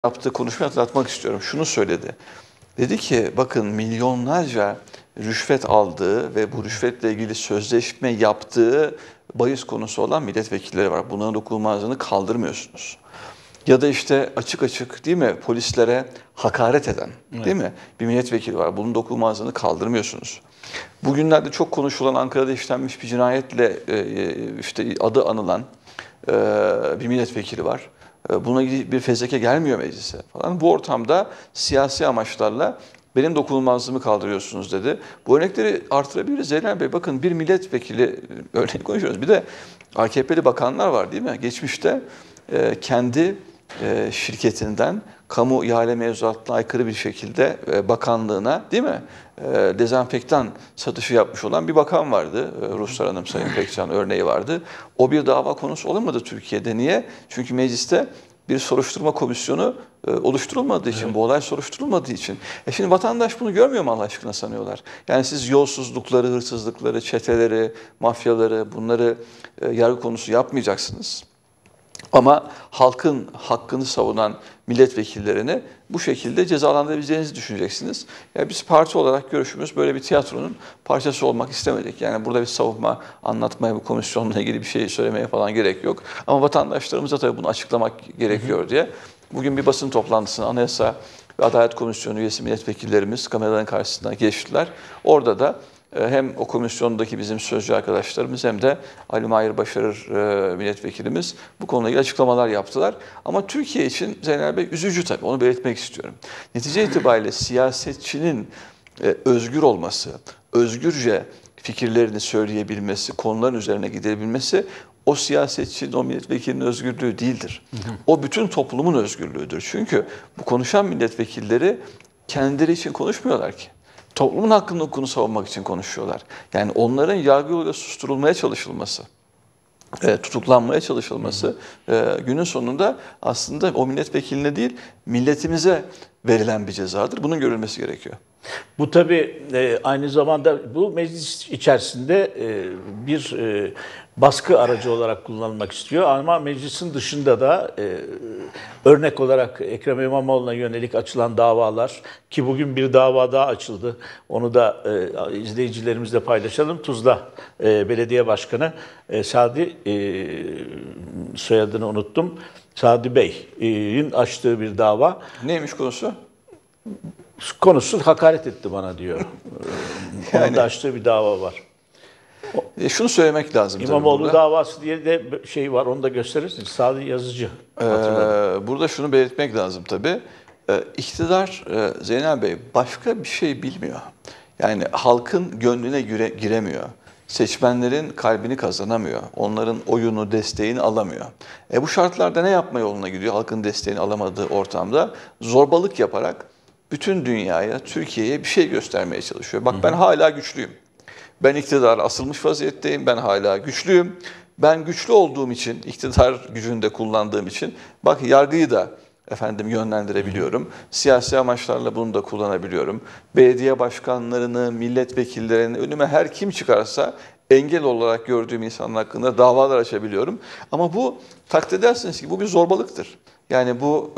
yaptığı konuşmayı hatırlatmak istiyorum. Şunu söyledi. Dedi ki bakın milyonlarca rüşvet aldığı ve bu rüşvetle ilgili sözleşme yaptığı bahis konusu olan milletvekilleri var. Bunların dokunulmazlığını kaldırmıyorsunuz. Ya da işte açık açık değil mi polislere hakaret eden değil mi bir milletvekili var. Bunun dokunulmazlığını kaldırmıyorsunuz. Bugünlerde çok konuşulan Ankara'da işlenmiş bir cinayetle işte adı anılan bir milletvekili var. Buna ilgili bir fezleke gelmiyor meclise falan. Bu ortamda siyasi amaçlarla benim dokunulmazlığımı kaldırıyorsunuz dedi. Bu örnekleri artırabiliriz Zeynel Bey. Bakın bir milletvekili örneğin konuşuyoruz. Bir de AKP'li bakanlar var değil mi? Geçmişte kendi şirketinden kamu ihale mevzuatına aykırı bir şekilde bakanlığına değil mi dezenfektan satışı yapmış olan bir bakan vardı. Ruslar Hanım, Sayın Pekcan örneği vardı. O bir dava konusu olamadı Türkiye'de. Niye? Çünkü mecliste bir soruşturma komisyonu oluşturulmadığı için, evet. Bu olay soruşturulmadığı için. Şimdi vatandaş bunu görmüyor mu Allah aşkına sanıyorlar? Yani siz yolsuzlukları, hırsızlıkları, çeteleri, mafyaları bunları yargı konusu yapmayacaksınız. Ama halkın hakkını savunan milletvekillerini bu şekilde cezalandırabileceğinizi düşüneceksiniz. Yani biz parti olarak görüşümüz böyle bir tiyatronun parçası olmak istemedik. Yani burada bir savunma, anlatmaya, bu komisyonla ilgili bir şey söylemeye falan gerek yok. Ama vatandaşlarımıza tabii bunu açıklamak gerekiyor diye. Bugün bir basın toplantısına Anayasa ve Adalet Komisyonu üyesi milletvekillerimiz kameraların karşısına geçtiler. Orada da hem o komisyondaki bizim sözcü arkadaşlarımız hem de Ali Mahir Başarır milletvekilimiz bu konuyla ilgili açıklamalar yaptılar. Ama Türkiye için Zeynel Bey üzücü tabii, onu belirtmek istiyorum. Netice itibariyle siyasetçinin özgür olması, özgürce fikirlerini söyleyebilmesi, konuların üzerine gidebilmesi o siyasetçinin, o milletvekilinin özgürlüğü değildir. O bütün toplumun özgürlüğüdür. Çünkü bu konuşan milletvekilleri kendileri için konuşmuyorlar ki. Toplumun hakkını hukukunu savunmak için konuşuyorlar. Yani onların yargı yoluyla susturulmaya çalışılması, tutuklanmaya çalışılması günün sonunda aslında o milletvekiline değil milletimize verilen bir cezadır. Bunun görülmesi gerekiyor. Bu tabii aynı zamanda bu meclis içerisinde bir baskı aracı olarak kullanılmak istiyor. Ama meclisin dışında da örnek olarak Ekrem İmamoğlu'na yönelik açılan davalar ki bugün bir dava daha açıldı. Onu da izleyicilerimizle paylaşalım. Tuzla Belediye Başkanı Sadi soyadını unuttum. Sadi Bey'in açtığı bir dava. Neymiş konusu? Konusu hakaret etti bana diyor. Yani, onun da açtığı bir dava var. Şunu söylemek lazım. İmamoğlu davası diye de şey var, onu da gösterirsiniz. Sadi Yazıcı. Burada şunu belirtmek lazım tabii. İktidar Zeynel Bey başka bir şey bilmiyor. Yani halkın gönlüne giremiyor. Seçmenlerin kalbini kazanamıyor. Onların oyunu, desteğini alamıyor. Bu şartlarda ne yapma yoluna gidiyor halkın desteğini alamadığı ortamda? Zorbalık yaparak bütün dünyaya, Türkiye'ye bir şey göstermeye çalışıyor. Bak ben hala güçlüyüm. Ben iktidara asılmış vaziyetteyim. Ben hala güçlüyüm. Ben güçlü olduğum için, iktidar gücünü de kullandığım için bak yargıyı da yönlendirebiliyorum. Siyasi amaçlarla bunu da kullanabiliyorum. Belediye başkanlarını, milletvekillerini, önüme her kim çıkarsa engel olarak gördüğüm insanın hakkında davalar açabiliyorum. Ama bu takdir edersiniz ki bu bir zorbalıktır. Yani bu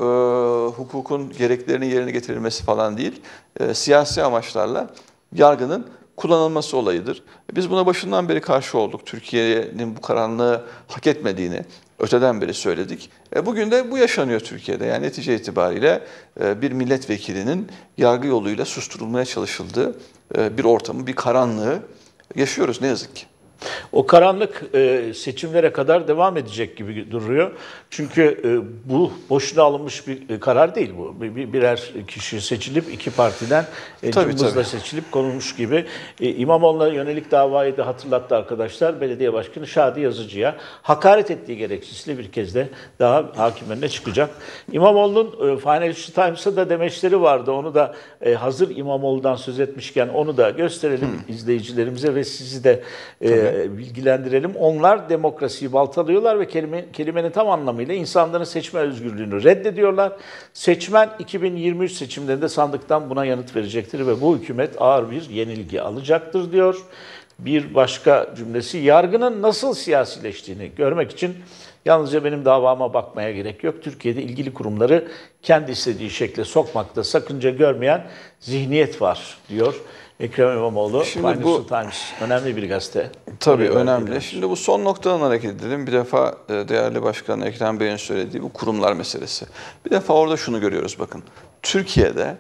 hukukun gereklerinin yerine getirilmesi falan değil, siyasi amaçlarla yargının kullanılması olayıdır. Biz buna başından beri karşı olduk. Türkiye'nin bu karanlığı hak etmediğini öteden beri söyledik. Bugün de bu yaşanıyor Türkiye'de. Yani netice itibariyle bir milletvekilinin yargı yoluyla susturulmaya çalışıldığı bir ortamı, bir karanlığı yaşıyoruz ne yazık ki. O karanlık seçimlere kadar devam edecek gibi duruyor. Çünkü bu boşuna alınmış bir karar değil bu. Birer kişi seçilip iki partiden cımbızla seçilip konulmuş gibi. İmamoğlu'na yönelik davayı da hatırlattı arkadaşlar. Belediye Başkanı Şadi Yazıcı'ya hakaret ettiği gerekçesiyle bir kez de daha hakim önüne çıkacak. İmamoğlu'nun Financial Times'a da demeçleri vardı. Onu da hazır İmamoğlu'dan söz etmişken onu da gösterelim izleyicilerimize ve sizi de bilgilendirelim. Onlar demokrasiyi baltalıyorlar ve kelimenin tam anlamıyla insanların seçme özgürlüğünü reddediyorlar. Seçmen 2023 seçimlerinde sandıktan buna yanıt verecektir ve bu hükümet ağır bir yenilgi alacaktır diyor. Bir başka cümlesi yargının nasıl siyasileştiğini görmek için Yalnızca benim davama bakmaya gerek yok. Türkiye'de ilgili kurumları kendi istediği şekle sokmakta sakınca görmeyen zihniyet var diyor Ekrem İmamoğlu. Financial Times önemli bir gazete. Tabii önemli. Şimdi bu son noktadan hareket edelim. Bir defa değerli Başkan Ekrem Bey'in söylediği bu kurumlar meselesi. Bir defa orada şunu görüyoruz bakın. Türkiye'de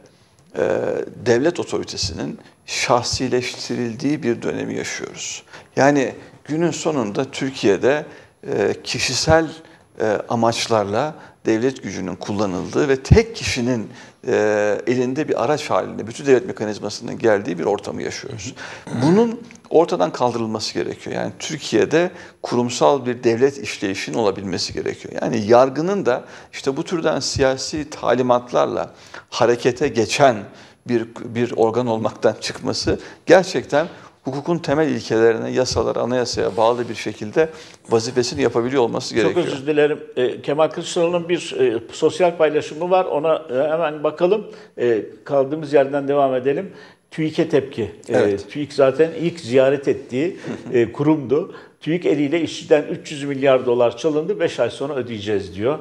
devlet otoritesinin şahsileştirildiği bir dönemi yaşıyoruz. Yani günün sonunda Türkiye'de kişisel amaçlarla devlet gücünün kullanıldığı ve tek kişinin elinde bir araç halinde bütün devlet mekanizmasının geldiği bir ortamı yaşıyoruz. Bunun ortadan kaldırılması gerekiyor. Yani Türkiye'de kurumsal bir devlet işleyişinin olabilmesi gerekiyor. Yani yargının da işte bu türden siyasi talimatlarla harekete geçen bir organ olmaktan çıkması gerçekten hukukun temel ilkelerine, yasalara, anayasaya bağlı bir şekilde vazifesini yapabiliyor olması gerekiyor. Çok özür dilerim. Kemal Kılıçdaroğlu'nun bir sosyal paylaşımı var. Ona hemen bakalım. Kaldığımız yerden devam edelim. TÜİK'e tepki. Evet. TÜİK zaten ilk ziyaret ettiği kurumdu. TÜİK eliyle işçiden 300 milyar dolar çalındı. 5 ay sonra ödeyeceğiz diyor.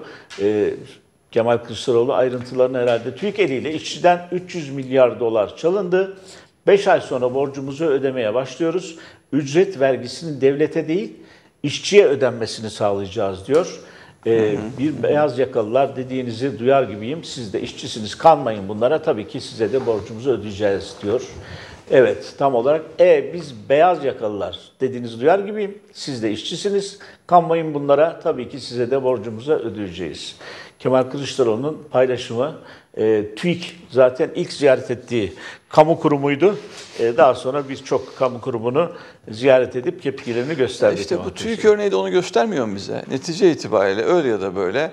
Kemal Kılıçdaroğlu ayrıntılarını herhalde TÜİK eliyle işçiden 300 milyar dolar çalındı. 5 ay sonra borcumuzu ödemeye başlıyoruz. Ücret vergisinin devlete değil, işçiye ödenmesini sağlayacağız diyor. Bir beyaz yakalılar dediğinizi duyar gibiyim. Siz de işçisiniz, kanmayın bunlara. Tabii ki size de borcumuzu ödeyeceğiz diyor. Evet, tam olarak biz beyaz yakalılar dediğinizi duyar gibiyim. Siz de işçisiniz, kanmayın bunlara. Tabii ki size de borcumuzu ödeyeceğiz. Kemal Kılıçdaroğlu'nun paylaşımı, TÜİK zaten ilk ziyaret ettiği kamu kurumuydu. Daha sonra birçok kamu kurumunu ziyaret edip tepkilerini gösterdi. İşte bu TÜİK örneği de onu göstermiyor mu bize? Netice itibariyle öyle ya da böyle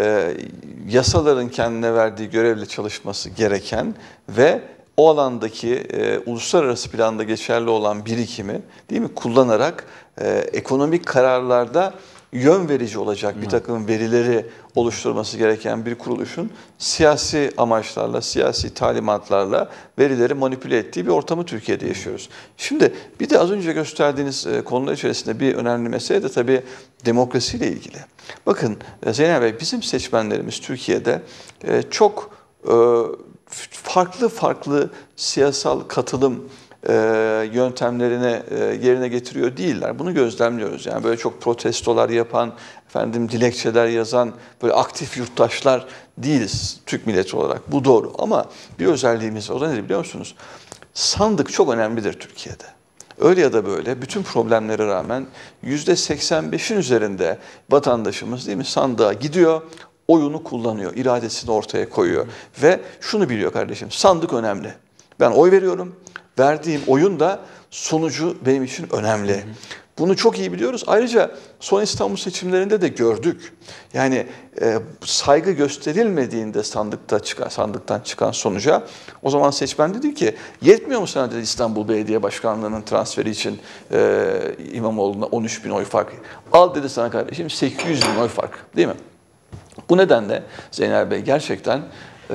yasaların kendine verdiği görevle çalışması gereken ve o alandaki uluslararası planda geçerli olan birikimi değil mi kullanarak ekonomik kararlarda yön verici olacak bir takım verileri oluşturması gereken bir kuruluşun siyasi amaçlarla, siyasi talimatlarla verileri manipüle ettiği bir ortamı Türkiye'de yaşıyoruz. Şimdi bir de az önce gösterdiğiniz konular içerisinde bir önemli mesele de tabii demokrasiyle ilgili. Bakın Zeynep Bey, bizim seçmenlerimiz Türkiye'de çok farklı siyasal katılım yöntemlerini yerine getiriyor değiller. Bunu gözlemliyoruz. Yani böyle çok protestolar yapan, dilekçeler yazan böyle aktif yurttaşlar değiliz Türk milleti olarak. Bu doğru. Ama bir özelliğimiz var. O da nedir biliyor musunuz? Sandık çok önemlidir Türkiye'de. Öyle ya da böyle bütün problemlere rağmen %85'in üzerinde vatandaşımız değil mi sandığa gidiyor, oyunu kullanıyor, iradesini ortaya koyuyor ve şunu biliyor kardeşim, sandık önemli. Ben oy veriyorum, verdiğim oyun da sonucu benim için önemli. Bunu çok iyi biliyoruz. Ayrıca son İstanbul seçimlerinde de gördük. Yani saygı gösterilmediğinde sandıktan çıkan sonuca o zaman seçmen dedi ki yetmiyor mu sana dedi İstanbul Belediye Başkanlığı'nın transferi için İmamoğlu'na 13 bin oy fark. Al dedi sana kardeşim 800 bin oy fark değil mi? Bu nedenle Zeynel Bey gerçekten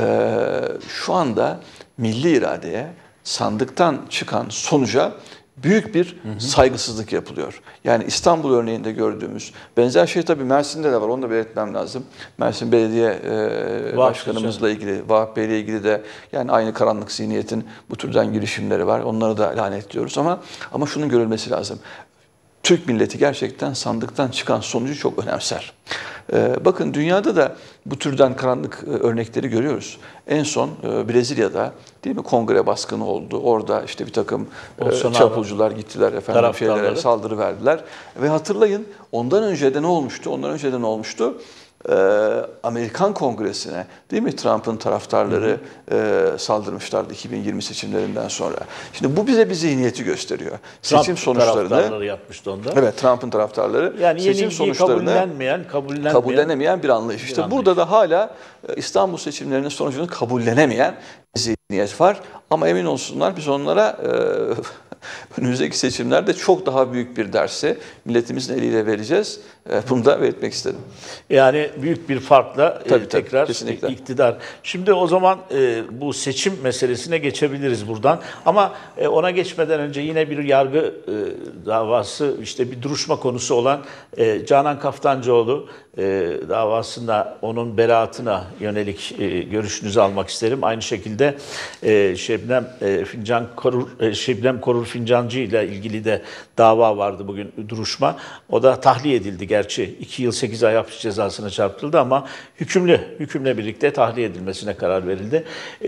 şu anda milli iradeye sandıktan çıkan sonuca büyük bir saygısızlık yapılıyor. Yani İstanbul örneğinde gördüğümüz benzer şey tabii Mersin'de de var. Onu da belirtmem lazım. Mersin Belediye Başkanımızla ilgili, Vahap Bey'le ilgili de yani aynı karanlık zihniyetin bu türden girişimleri var. Onları da lanetliyoruz ama şunun görülmesi lazım. Türk milleti gerçekten sandıktan çıkan sonucu çok önemser. Bakın dünyada da bu türden karanlık örnekleri görüyoruz. En son Brezilya'da değil mi kongre baskını oldu. Orada işte bir takım çapulcular gittiler şeylere saldırı verdiler. Ve hatırlayın ondan önce de ne olmuştu? Amerikan Kongresi'ne değil mi Trump'ın taraftarları saldırmışlardı 2020 seçimlerinden sonra. Şimdi bu bize bir zihniyeti gösteriyor. Seçim sonuçlarını taraftarları yapmıştı onda. Evet, Trump'ın taraftarları yani seçim sonuçlarını kabullenemeyen bir anlayış. İşte burada da hala İstanbul seçimlerinin sonucunu kabullenemeyen bir zihniyet var. Ama emin olsunlar biz onlara Önümüzdeki seçimlerde çok daha büyük bir dersi milletimizin eliyle vereceğiz. Bunu da belirtmek istedim. Yani büyük bir farkla Tabii, tekrar kesinlikle. iktidar. Şimdi o zaman bu seçim meselesine geçebiliriz buradan. Ama ona geçmeden önce yine bir yargı davası, işte bir duruşma konusu olan Canan Kaftancıoğlu davasında onun beraatına yönelik görüşünüzü almak isterim. Aynı şekilde Şebnem Korur Fincancı ile ilgili de dava vardı bugün, duruşma. O da tahliye edildi gerçi. 2 yıl 8 ay hapis cezasına çarptırıldı ama hükümle birlikte tahliye edilmesine karar verildi.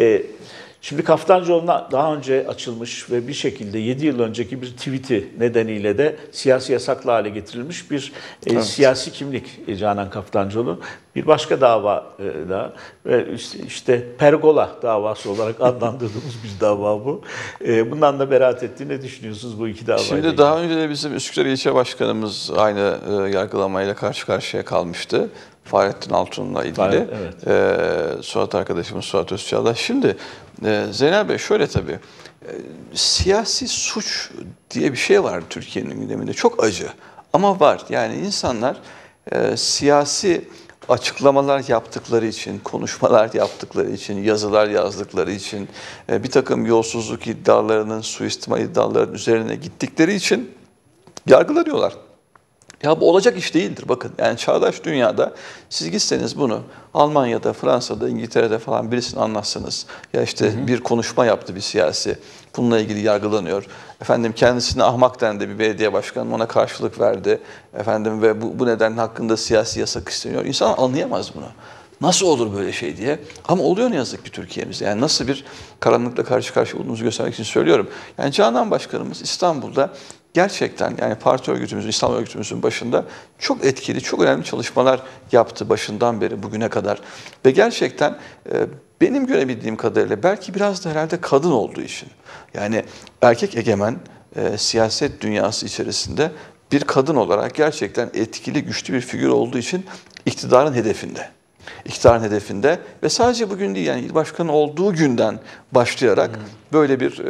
Şimdi Kaftancıoğlu'na daha önce açılmış ve bir şekilde 7 yıl önceki bir tweet'i nedeniyle de siyasi yasaklı hale getirilmiş bir siyasi kimlik Canan Kaftancıoğlu. Bir başka dava da işte Pergola davası olarak adlandırdığımız bir dava bu. Bundan da beraat etti. Ne düşünüyorsunuz bu iki davayla? Şimdi daha önce de bizim Üsküdar İlçe Başkanımız aynı yargılamayla karşı karşıya kalmıştı. Fahrettin Altun'la ilgili. Evet. Suat arkadaşımız Suat Özçağlar. Şimdi Zeynel Bey şöyle tabii, siyasi suç diye bir şey var Türkiye'nin gündeminde. Çok acı ama var. Yani insanlar siyasi açıklamalar yaptıkları için, konuşmalar yaptıkları için, yazılar yazdıkları için, bir takım yolsuzluk iddialarının, suistimal iddialarının üzerine gittikleri için yargılanıyorlar. Ya bu olacak iş değildir bakın. Yani çağdaş dünyada siz gitseniz bunu Almanya'da, Fransa'da, İngiltere'de falan birisini anlatsanız. Ya işte bir konuşma yaptı bir siyasi. Bununla ilgili yargılanıyor. Efendim kendisine ahmak dendi bir belediye başkanı, ona karşılık verdi. Efendim ve bu nedenle hakkında siyasi yasak isteniyor. İnsan anlayamaz bunu. Nasıl olur böyle şey diye. Ama oluyor ne yazık ki Türkiye'mizde. Yani nasıl bir karanlıkla karşı karşıya olduğumuzu göstermek için söylüyorum. Yani Canan Başkanımız İstanbul'da gerçekten yani parti örgütümüzün, İslam örgütümüzün başında çok etkili, çok önemli çalışmalar yaptı başından beri bugüne kadar. Ve gerçekten benim görebildiğim kadarıyla belki biraz da herhalde kadın olduğu için. Yani erkek egemen siyaset dünyası içerisinde bir kadın olarak gerçekten etkili, güçlü bir figür olduğu için iktidarın hedefinde. İktidarın hedefinde ve sadece bugün değil yani il başkanı olduğu günden başlayarak böyle bir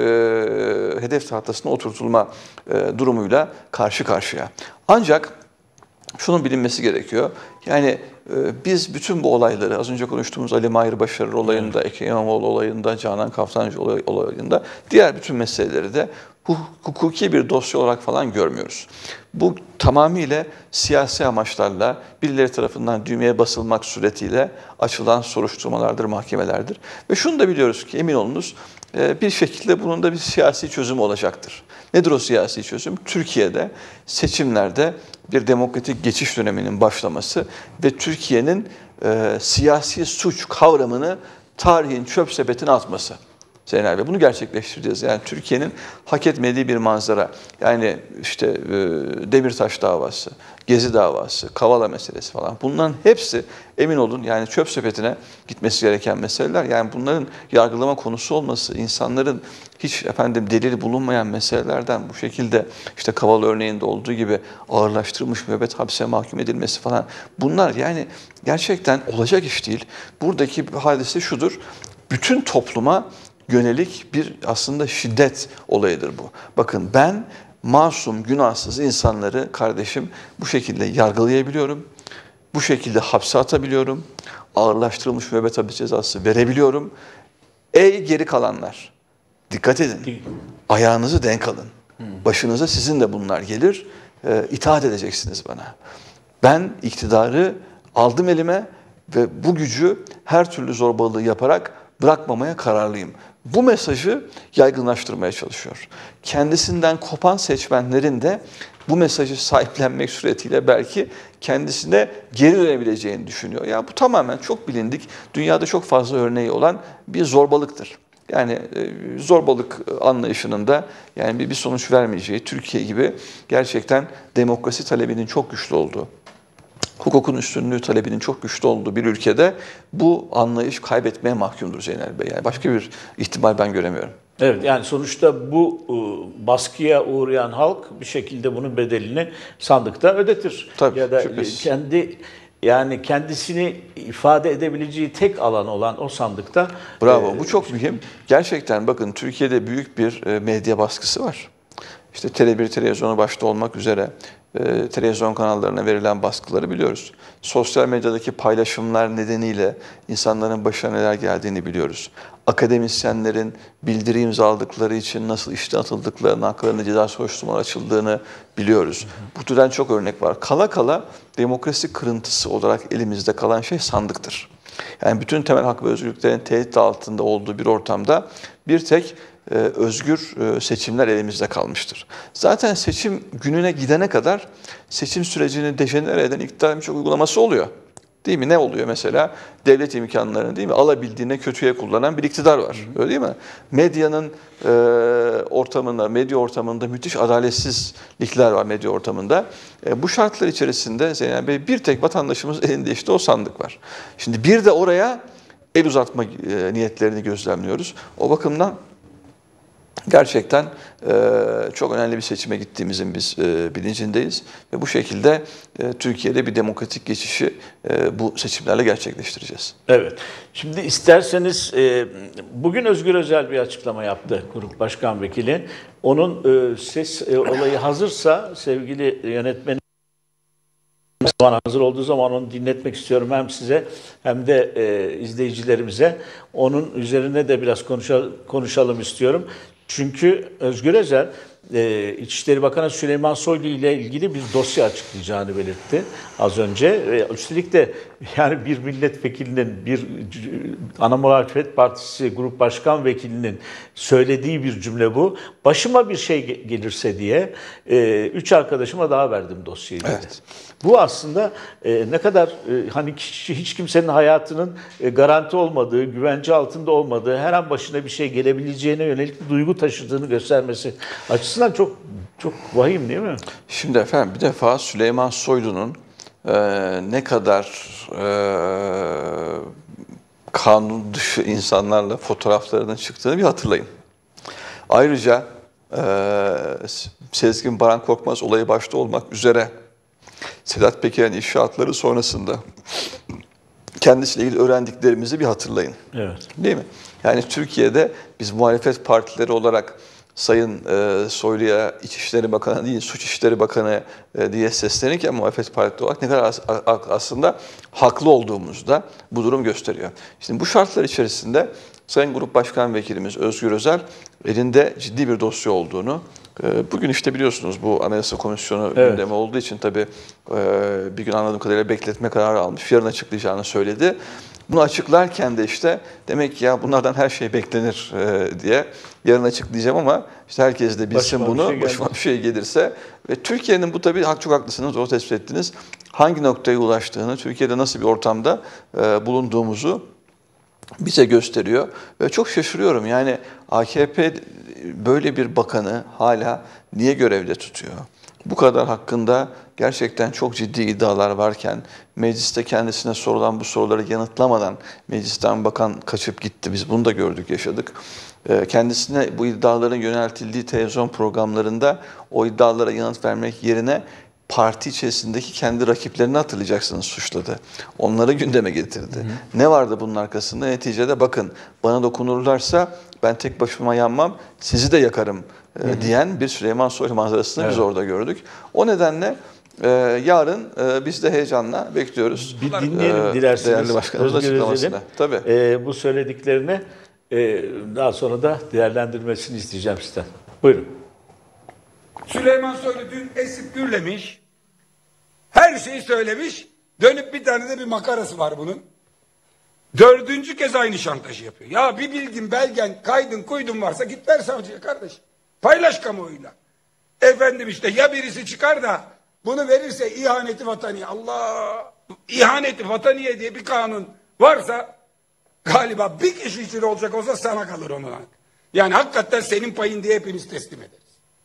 hedef tahtasına oturtulma durumuyla karşı karşıya. Ancak şunun bilinmesi gerekiyor. Yani biz bütün bu olayları az önce konuştuğumuz Ali Mahir Başarır olayında, Ekrem İmamoğlu olayında, Canan Kaftancı olayında diğer bütün meseleleri de hukuki bir dosya olarak falan görmüyoruz. Bu tamamıyla siyasi amaçlarla birileri tarafından düğmeye basılmak suretiyle açılan soruşturmalardır, mahkemelerdir. Ve şunu da biliyoruz ki emin olunuz bir şekilde bunun da bir siyasi çözümü olacaktır. Nedir o siyasi çözüm? Türkiye'de seçimlerde bir demokratik geçiş döneminin başlaması ve Türkiye'nin siyasi suç kavramını tarihin çöp sepetine atması. Zeynel Bey, bunu gerçekleştireceğiz. Yani Türkiye'nin hak etmediği bir manzara. Yani işte Demirtaş davası, Gezi davası, Kavala meselesi falan. Bunların hepsi emin olun yani çöp sepetine gitmesi gereken meseleler. Yani bunların yargılama konusu olması, insanların hiç delili bulunmayan meselelerden bu şekilde işte Kavala örneğinde olduğu gibi ağırlaştırılmış müebbet hapse mahkum edilmesi falan. Bunlar yani gerçekten olacak iş değil. Buradaki hadise şudur. Bütün topluma yönelik bir aslında şiddet olayıdır bu. Bakın ben masum, günahsız insanları kardeşim bu şekilde yargılayabiliyorum. Bu şekilde hapse atabiliyorum. Ağırlaştırılmış müebbet hapis cezası verebiliyorum. Ey geri kalanlar, dikkat edin. Ayağınızı denk alın. Başınıza sizin de bunlar gelir. İtaat edeceksiniz bana. Ben iktidarı aldım elime ve bu gücü her türlü zorbalığı yaparak bırakmamaya kararlıyım. Bu mesajı yaygınlaştırmaya çalışıyor. Kendisinden kopan seçmenlerin de bu mesajı sahiplenmek suretiyle belki kendisine geri dönebileceğini düşünüyor. Ya bu tamamen çok bilindik, dünyada çok fazla örneği olan bir zorbalıktır. Yani zorbalık anlayışının da yani bir sonuç vermeyeceği, Türkiye gibi gerçekten demokrasi talebinin çok güçlü olduğu, hukukun üstünlüğü talebinin çok güçlü olduğu bir ülkede bu anlayış kaybetmeye mahkumdur Zeynel Bey. Yani başka bir ihtimal ben göremiyorum. Evet, yani sonuçta bu baskıya uğrayan halk bir şekilde bunun bedelini sandıkta ödetir. Tabii, ya da şüphesiz. kendisini ifade edebileceği tek alan olan o sandıkta. Bravo, bu çok mühim. Gerçekten bakın Türkiye'de büyük bir medya baskısı var. işte Tele1 televizyonu başta olmak üzere televizyon kanallarına verilen baskıları biliyoruz. Sosyal medyadaki paylaşımlar nedeniyle insanların başına neler geldiğini biliyoruz. Akademisyenlerin bildiri imzaladıkları için nasıl işten atıldıklarını, haklarında ceza soruşturmaları açıldığını biliyoruz. Bu türden çok örnek var. Kala kala demokrasi kırıntısı olarak elimizde kalan şey sandıktır. Yani bütün temel hak ve özgürlüklerin tehdit altında olduğu bir ortamda bir tek özgür seçimler elimizde kalmıştır. Zaten seçim gününe gidene kadar seçim sürecini dejenere eden iktidarın birçok uygulaması oluyor. Değil mi? Ne oluyor mesela? Devlet imkanlarını değil mi? Alabildiğine kötüye kullanan bir iktidar var. Öyle değil mi? Medyanın medya ortamında müthiş adaletsizlikler var medya ortamında. Bu şartlar içerisinde Zeynep Bey bir tek vatandaşımız elinde işte o sandık var. Şimdi bir de oraya el uzatma niyetlerini gözlemliyoruz. O bakımdan gerçekten çok önemli bir seçime gittiğimizin biz bilincindeyiz ve bu şekilde Türkiye'de bir demokratik geçişi bu seçimlerle gerçekleştireceğiz. Evet. Şimdi isterseniz bugün Özgür Özel bir açıklama yaptı Grup Başkan Vekili. Onun ses olayı hazırsa sevgili yönetmenim hazır olduğu zaman onu dinletmek istiyorum hem size hem de izleyicilerimize. Onun üzerine de biraz konuşalım istiyorum. Çünkü Özgür Özel, İçişleri Bakanı Süleyman Soylu ile ilgili bir dosya açıklayacağını belirtti az önce. Üstelik de yani bir milletvekilinin, bir ana muhalefet partisi grup başkan vekilinin söylediği bir cümle bu. Başıma bir şey gelirse diye 3 arkadaşıma daha verdim dosyayı dedi. Evet. Bu aslında ne kadar hani hiç kimsenin hayatının garanti olmadığı, güvence altında olmadığı, her an başına bir şey gelebileceğine yönelik bir duygu taşıdığını göstermesi açısından çok vahim değil mi? Şimdi efendim bir defa Süleyman Soylu'nun ne kadar kanun dışı insanlarla fotoğraflarının çıktığını bir hatırlayın. Ayrıca Sezgin Baran Korkmaz olayı başta olmak üzere Sedat Peker'in inşaatları sonrasında kendisiyle ilgili öğrendiklerimizi bir hatırlayın. Evet. Değil mi? Yani Türkiye'de biz muhalefet partileri olarak Sayın Soylu'ya İçişleri Bakanı değil, Suç İşleri Bakanı diye seslenirken muhalefet partileri olarak ne kadar aslında haklı olduğumuzda bu durum gösteriyor. Şimdi bu şartlar içerisinde Sayın Grup Başkan Vekilimiz Özgür Özel elinde ciddi bir dosya olduğunu, bugün işte biliyorsunuz bu Anayasa Komisyonu gündemi olduğu için tabii bir gün anladığım kadarıyla bekletme kararı almış, yarın açıklayacağını söyledi. Bunu açıklarken de işte demek ki ya bunlardan her şey beklenir diye yarın açıklayacağım ama işte herkes de bilsin bunu, başıma bir şey gelirse. Ve Türkiye'nin bu tabii çok haklısınız, doğru tespit ettiniz. Hangi noktaya ulaştığını, Türkiye'de nasıl bir ortamda bulunduğumuzu bize gösteriyor. Ve çok şaşırıyorum yani AKP böyle bir bakanı hala niye görevde tutuyor? Bu kadar hakkında gerçekten çok ciddi iddialar varken mecliste kendisine sorulan bu soruları yanıtlamadan meclisten bakan kaçıp gitti. Biz bunu da gördük, yaşadık. Kendisine bu iddiaların yöneltildiği televizyon programlarında o iddialara yanıt vermek yerine parti içerisindeki kendi rakiplerini hatırlayacaksınız suçladı. Onları gündeme getirdi. Hı hı. Ne vardı bunun arkasında? Neticede bakın bana dokunurlarsa ben tek başıma yanmam, sizi de yakarım diyen bir Süleyman Soylu manzarasını biz orada gördük. O nedenle yarın biz de heyecanla bekliyoruz. Bir dinleyelim dilerseniz. Değerli başkanımız açıklamasını. Tabii. Bu söylediklerini daha sonra da değerlendirmesini isteyeceğim sizden. Buyurun. Süleyman Soylu dün esip gürlemiş, her şeyi söylemiş, dönüp bir tane de bir makarası var bunun. 4. kez aynı şantajı yapıyor. Ya bir bilgin, belgen, kaydın, kuydun varsa git ver savcıya kardeş. Paylaş kamuoyuyla. Efendim işte ya birisi çıkar da bunu verirse ihaneti vataniye, Allah, ihaneti vataniye diye bir kanun varsa galiba bir kişi için olacak olsa sana kalır onun. Yani hakikaten senin payın diye hepimiz teslim ederiz.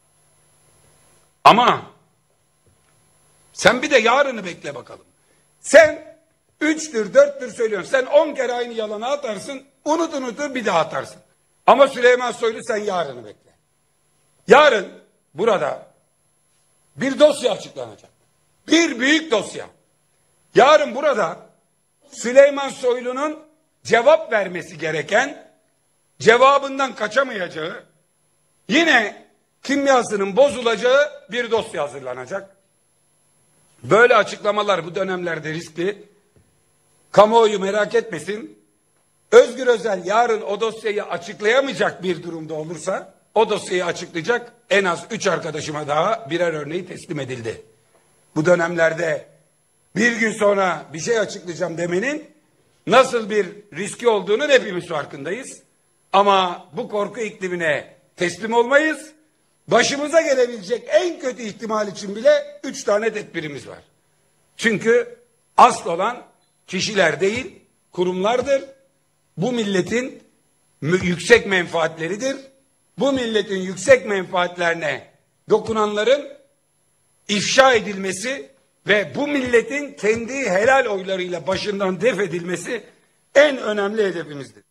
Ama sen bir de yarını bekle bakalım. Sen 3'tür 4'tür söylüyorsun. Sen 10 kere aynı yalanı atarsın. Unutur bir daha atarsın. Ama Süleyman Soylu sen yarını bekle. Yarın burada bir dosya açıklanacak. Bir büyük dosya. Yarın burada Süleyman Soylu'nun cevap vermesi gereken, cevabından kaçamayacağı, yine kimyasının bozulacağı bir dosya hazırlanacak. Böyle açıklamalar bu dönemlerde riskli. Kamuoyu merak etmesin. Özgür Özel yarın o dosyayı açıklayamayacak bir durumda olursa o dosyayı açıklayacak en az 3 arkadaşıma daha birer örneği teslim edildi. Bu dönemlerde bir gün sonra bir şey açıklayacağım demenin nasıl bir riski olduğunun hepimiz farkındayız. Ama bu korku iklimine teslim olmayız. Başımıza gelebilecek en kötü ihtimal için bile 3 tane tedbirimiz var. Çünkü asıl olan kişiler değil, kurumlardır. Bu milletin yüksek menfaatleridir. Bu milletin yüksek menfaatlerine dokunanların ifşa edilmesi ve bu milletin kendi helal oylarıyla başından def edilmesi en önemli hedefimizdir.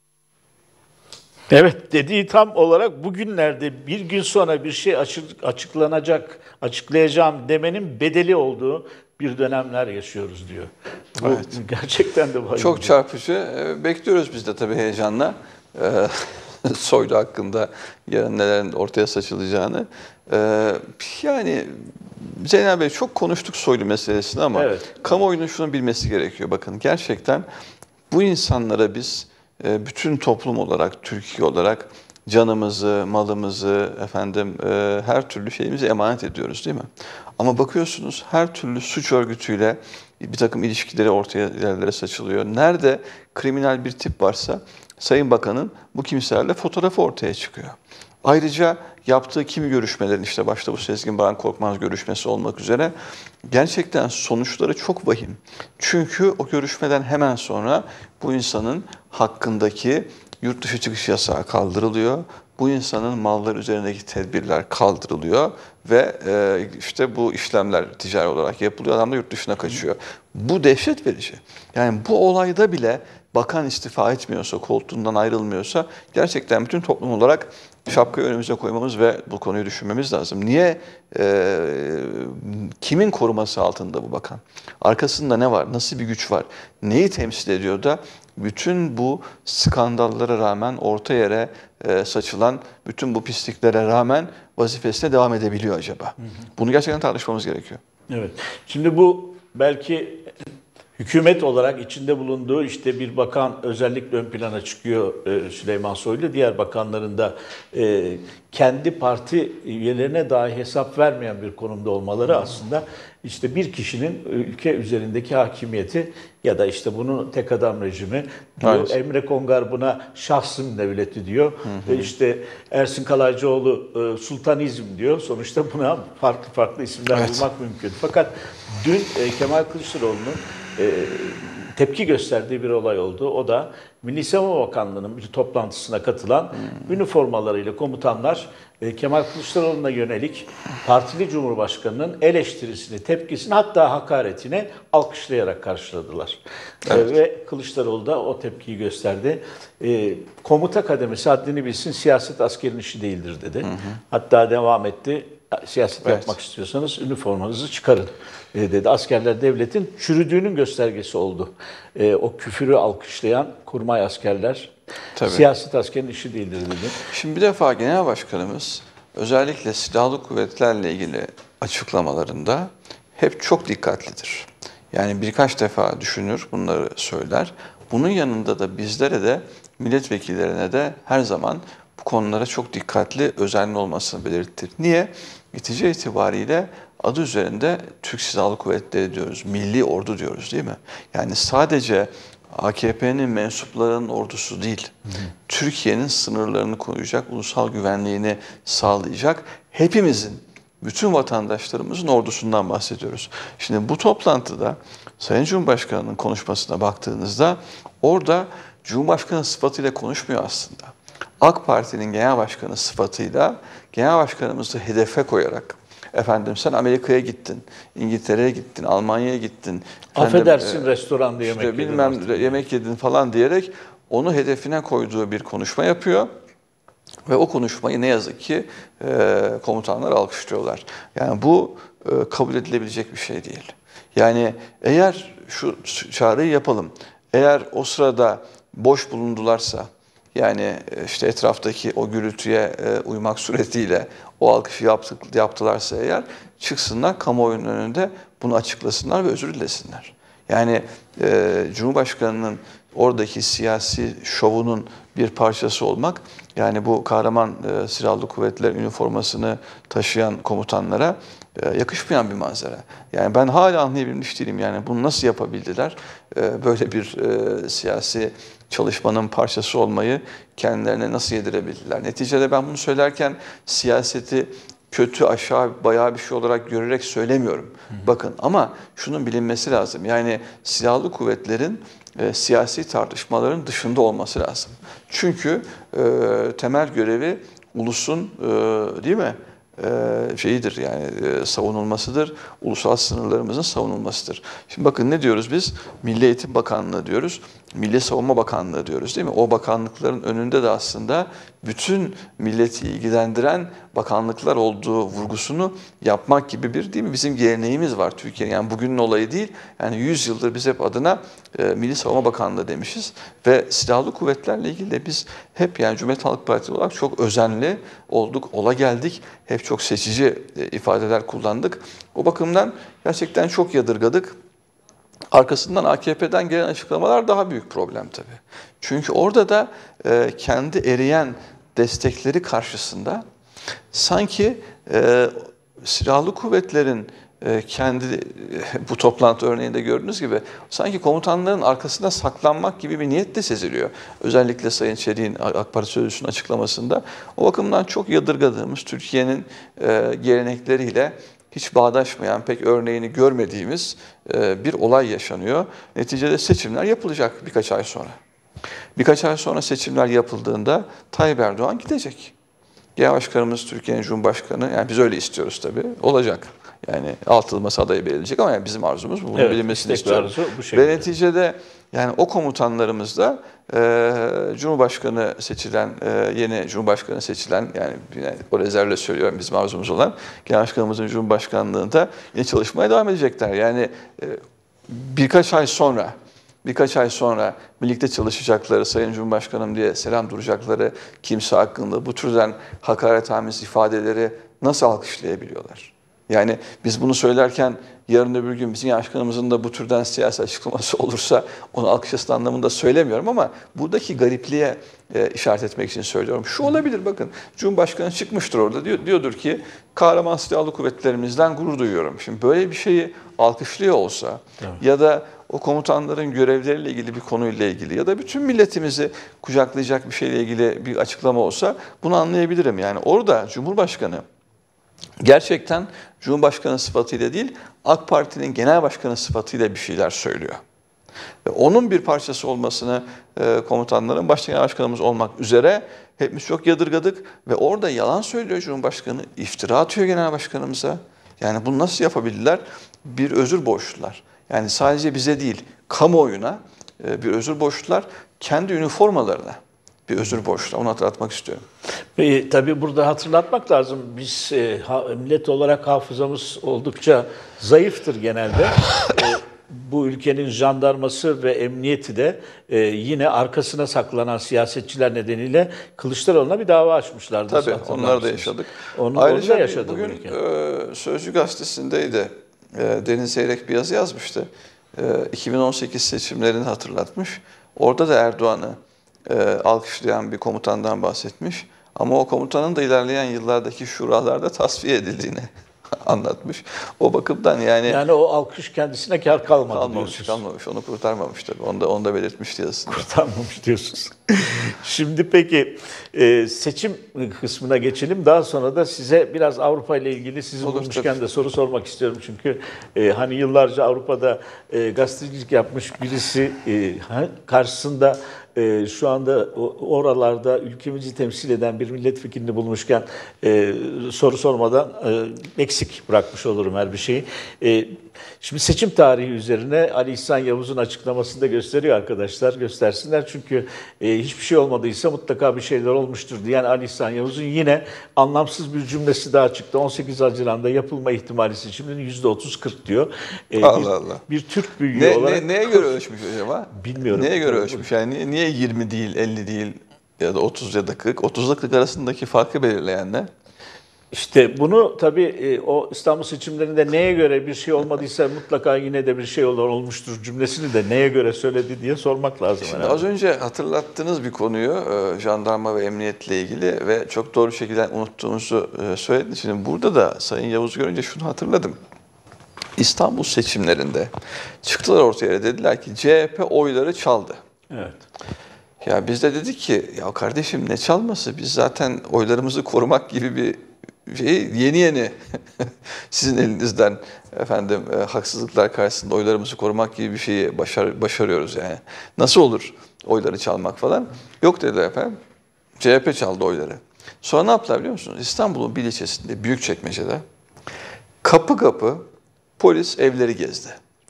Evet, dediği tam olarak bugünlerde bir gün sonra bir şey açıklayacağım demenin bedeli olduğu bir dönemler yaşıyoruz diyor. Bu Evet. gerçekten de Çok çarpıcı. Bekliyoruz biz de tabii heyecanla. Soylu hakkında yarın nelerin ortaya saçılacağını. Yani Zeynel Bey çok konuştuk Soylu meselesini ama evet, kamuoyunun şunu bilmesi gerekiyor. Bakın gerçekten bu insanlara biz bütün toplum olarak, Türkiye olarak canımızı, malımızı, her türlü şeyimizi emanet ediyoruz değil mi? Ama bakıyorsunuz her türlü suç örgütüyle bir takım ilişkileri ortaya yerlere saçılıyor. Nerede kriminal bir tip varsa Sayın Bakan'ın bu kimselerle fotoğrafı ortaya çıkıyor. Ayrıca yaptığı kimi görüşmelerin işte başta bu Sezgin Baran Korkmaz görüşmesi olmak üzere gerçekten sonuçları çok vahim. Çünkü o görüşmeden hemen sonra bu insanın hakkındaki yurt dışı çıkış yasağı kaldırılıyor. Bu insanın malları üzerindeki tedbirler kaldırılıyor ve işte bu işlemler ticari olarak yapılıyor. Adam da yurt dışına kaçıyor. Bu dehşet verici. Yani bu olayda bile bakan istifa etmiyorsa, koltuğundan ayrılmıyorsa gerçekten bütün toplum olarak şapkayı önümüze koymamız ve bu konuyu düşünmemiz lazım. Niye, kimin koruması altında bu bakan? Arkasında ne var? Nasıl bir güç var? Neyi temsil ediyor da bütün bu skandallara rağmen orta yere saçılan bütün bu pisliklere rağmen vazifesine devam edebiliyor acaba? Bunu gerçekten tartışmamız gerekiyor. Evet. Şimdi bu belki hükümet olarak içinde bulunduğu işte bir bakan özellikle ön plana çıkıyor, Süleyman Soylu. Diğer bakanların da kendi parti üyelerine dahi hesap vermeyen bir konumda olmaları aslında işte bir kişinin ülke üzerindeki hakimiyeti ya da işte bunun tek adam rejimi diyor. Evet. Emre Kongar buna şahsım devleti diyor. İşte Ersin Kalaycıoğlu sultanizm diyor. Sonuçta buna farklı isimler bulmak mümkün. Fakat dün Kemal Kılıçdaroğlu'nun tepki gösterdiği bir olay oldu. O da Milli Savunma Bakanlığı'nın bir toplantısına katılan üniformalarıyla komutanlar Kemal Kılıçdaroğlu'na yönelik partili Cumhurbaşkanı'nın eleştirisini, tepkisini hatta hakaretini alkışlayarak karşıladılar. Evet. Ve Kılıçdaroğlu da o tepkiyi gösterdi. Komuta kademesi haddini bilsin, siyaset askerin işi değildir dedi. Hatta devam etti. Siyaset yapmak istiyorsanız üniformanızı çıkarın dedi. Askerler devletin çürüdüğünün göstergesi oldu. O küfürü alkışlayan kurmay askerler siyaset askerin işi değildir dedi. Şimdi bir defa Genel Başkanımız özellikle silahlı kuvvetlerle ilgili açıklamalarında hep çok dikkatlidir. Yani birkaç defa düşünür, bunları söyler. Bunun yanında da bizlere de milletvekillerine de her zaman bu konulara çok dikkatli, özenli olmasını belirtir. Niye? Netice itibariyle adı üzerinde Türk Silahlı Kuvvetleri diyoruz, Milli Ordu diyoruz değil mi? Yani sadece AKP'nin mensuplarının ordusu değil, Türkiye'nin sınırlarını koruyacak, ulusal güvenliğini sağlayacak hepimizin, bütün vatandaşlarımızın ordusundan bahsediyoruz. Şimdi bu toplantıda Sayın Cumhurbaşkanı'nın konuşmasına baktığınızda orada Cumhurbaşkanı sıfatıyla konuşmuyor aslında. AK Parti'nin genel başkanı sıfatıyla genel başkanımızı hedefe koyarak sen Amerika'ya gittin, İngiltere'ye gittin, Almanya'ya gittin. Affedersin restoranda yemek işte yedin. Bilmem yemek yedin falan diyerek onu hedefine koyduğu bir konuşma yapıyor. Ve o konuşmayı ne yazık ki komutanlar alkışlıyorlar. Yani bu kabul edilebilecek bir şey değil. Yani eğer şu çağrıyı yapalım, eğer o sırada boş bulundularsa, Yani işte etraftaki o gürültüye uymak suretiyle o alkışı yaptılarsa eğer çıksınlar kamuoyunun önünde bunu açıklasınlar ve özür dilesinler. Yani Cumhurbaşkanı'nın oradaki siyasi şovunun bir parçası olmak, yani bu kahraman silahlı kuvvetler üniformasını taşıyan komutanlara yakışmayan bir manzara. Yani ben hala anlayabilmiş değilim, yani bunu nasıl yapabildiler? Böyle bir siyasi çalışmanın parçası olmayı kendilerine nasıl yedirebildiler? Neticede ben bunu söylerken siyaseti kötü, aşağı, bayağı bir şey olarak görerek söylemiyorum. Bakın, ama şunun bilinmesi lazım. Yani silahlı kuvvetlerin siyasi tartışmaların dışında olması lazım. Çünkü temel görevi ulusun değil mi? Şeyidir, yani savunulmasıdır. Ulusal sınırlarımızın savunulmasıdır. Şimdi bakın ne diyoruz biz? Milli Eğitim Bakanlığı diyoruz. Milli Savunma Bakanlığı diyoruz, değil mi? O bakanlıkların önünde de aslında bütün milleti ilgilendiren bakanlıklar olduğu vurgusunu yapmak gibi bir, değil mi, bizim geleneğimiz var Türkiye'nin. Yani bugünün olayı değil. Yani 100 yıldır biz hep adına Milli Savunma Bakanlığı demişiz ve silahlı kuvvetlerle ilgili de biz hep, yani Cumhuriyet Halk Partisi olarak çok özenli olduk, ola geldik. Hep çok seçici ifadeler kullandık. O bakımdan gerçekten çok yadırgadık. Arkasından AKP'den gelen açıklamalar daha büyük problem tabii. Çünkü orada da kendi eriyen destekleri karşısında sanki silahlı kuvvetlerin kendi bu toplantı örneğinde gördüğünüz gibi sanki komutanların arkasında saklanmak gibi bir niyet de seziliyor. Özellikle Sayın Çelik'in AK Parti sözcüsünün açıklamasında. O bakımdan çok yadırgadığımız, Türkiye'nin gelenekleriyle hiç bağdaşmayan, pek örneğini görmediğimiz bir olay yaşanıyor. Neticede seçimler yapılacak birkaç ay sonra. Birkaç ay sonra seçimler yapıldığında Tayyip Erdoğan gidecek. Genel Başkanımız Türkiye'nin Cumhurbaşkanı, yani biz öyle istiyoruz tabii, olacak. Yani altılı masa adayı belirleyecek ama yani bizim arzumuz bu. Bunun bilinmesini istiyoruz. Ve neticede yani o komutanlarımız da Cumhurbaşkanı seçilen, yeni Cumhurbaşkanı seçilen, yani o rezervle söylüyorum, bizim arzumuz olan Genel Başkanımızın Cumhurbaşkanlığında yine çalışmaya devam edecekler. Yani birkaç ay sonra birlikte çalışacakları, Sayın Cumhurbaşkanım diye selam duracakları kimse hakkında bu türden hakaretamiz ifadeleri nasıl alkışlayabiliyorlar? Yani biz bunu söylerken yarın öbür gün bizim başkanımızın da bu türden siyasi açıklaması olursa onu alkışlasın anlamında söylemiyorum ama buradaki garipliğe işaret etmek için söylüyorum. Şu olabilir, bakın, Cumhurbaşkanı çıkmıştır orada, diyordur ki kahraman silahlı kuvvetlerimizden gurur duyuyorum. Şimdi böyle bir şeyi alkışlıyor olsa, evet, ya da o komutanların görevleriyle ilgili bir konuyla ilgili ya da bütün milletimizi kucaklayacak bir şeyle ilgili bir açıklama olsa bunu anlayabilirim. Yani orada Cumhurbaşkanı gerçekten Cumhurbaşkanı sıfatıyla değil, AK Parti'nin genel başkanı sıfatıyla bir şeyler söylüyor. Ve onun bir parçası olmasını komutanların, başta genel başkanımız olmak üzere hepimiz çok yadırgadık. Ve orada yalan söylüyor Cumhurbaşkanı, iftira atıyor genel başkanımıza. Yani bunu nasıl yapabildiler? Bir özür borçlular. Yani sadece bize değil, kamuoyuna bir özür borçlular, kendi üniformalarına bir özür borçlular. Onu hatırlatmak istiyorum. Tabii burada hatırlatmak lazım. Biz millet olarak hafızamız oldukça zayıftır genelde. Bu ülkenin jandarması ve emniyeti de yine arkasına saklanan siyasetçiler nedeniyle Kılıçdaroğlu'na bir dava açmışlardı. Tabii, onları da yaşadık. Ayrıca yaşadı bugün Sözcü Gazetesi'ndeydi. Deniz Zeyrek bir yazı yazmıştı. 2018 seçimlerini hatırlatmış. Orada da Erdoğan'ı alkışlayan bir komutandan bahsetmiş. Ama o komutanın da ilerleyen yıllardaki şuralarda tasfiye edildiğini anlatmış. O bakımdan yani o alkış kendisine kar kalmamış. Onu kurtarmamış tabii. Onu da belirtmişti yazısında. Kurtarmamış diyorsunuz. Şimdi peki seçim kısmına geçelim. Daha sonra da size biraz Avrupa ile ilgili sizi bulmuşken de soru sormak istiyorum. Çünkü hani yıllarca Avrupa'da gazetecilik yapmış birisi karşısında şu anda oralarda ülkemizi temsil eden bir milletvekilini bulmuşken soru sormadan eksik bırakmış olurum her bir şeyi. Şimdi seçim tarihi üzerine Ali İhsan Yavuz'un açıklamasında gösteriyor arkadaşlar. Göstersinler çünkü hiçbir şey olmadıysa mutlaka bir şeyler olmuştur diyen Ali İhsan Yavuz'un yine anlamsız bir cümlesi daha çıktı. 18 Haziran'da yapılma ihtimali seçiminin %30-40 diyor. Allah. Bir Türk büyüğü olarak. Neye göre ölçmüş acaba? Bilmiyorum. Neye göre ölçmüş? Yani niye 20 değil, 50 değil, ya da 30 ya da 40. 30'la 40 arasındaki farkı belirleyen ne? İşte bunu tabii o İstanbul seçimlerinde neye göre bir şey olmadıysa mutlaka yine de bir şey olmuştur cümlesini de neye göre söyledi diye sormak lazım. Şimdi az önce hatırlattığınız bir konuyu jandarma ve emniyetle ilgili ve çok doğru şekilde unuttuğumuzu söylediniz. Şimdi burada da Sayın Yavuz görünce şunu hatırladım. İstanbul seçimlerinde çıktılar ortaya, dediler ki CHP oyları çaldı. Evet. Ya biz de dedik ki ya kardeşim ne çalması, biz zaten oylarımızı korumak gibi bir şeyi yeni sizin elinizden efendim haksızlıklar karşısında oylarımızı korumak gibi bir şeyi başarıyoruz yani. Nasıl olur oyları çalmak falan? Yok dediler efendim. CHP çaldı oyları. Sonra ne yaptılar biliyor musunuz? İstanbul'un bir ilçesinde, Büyükçekmece'de kapı kapı polis evleri gezdi.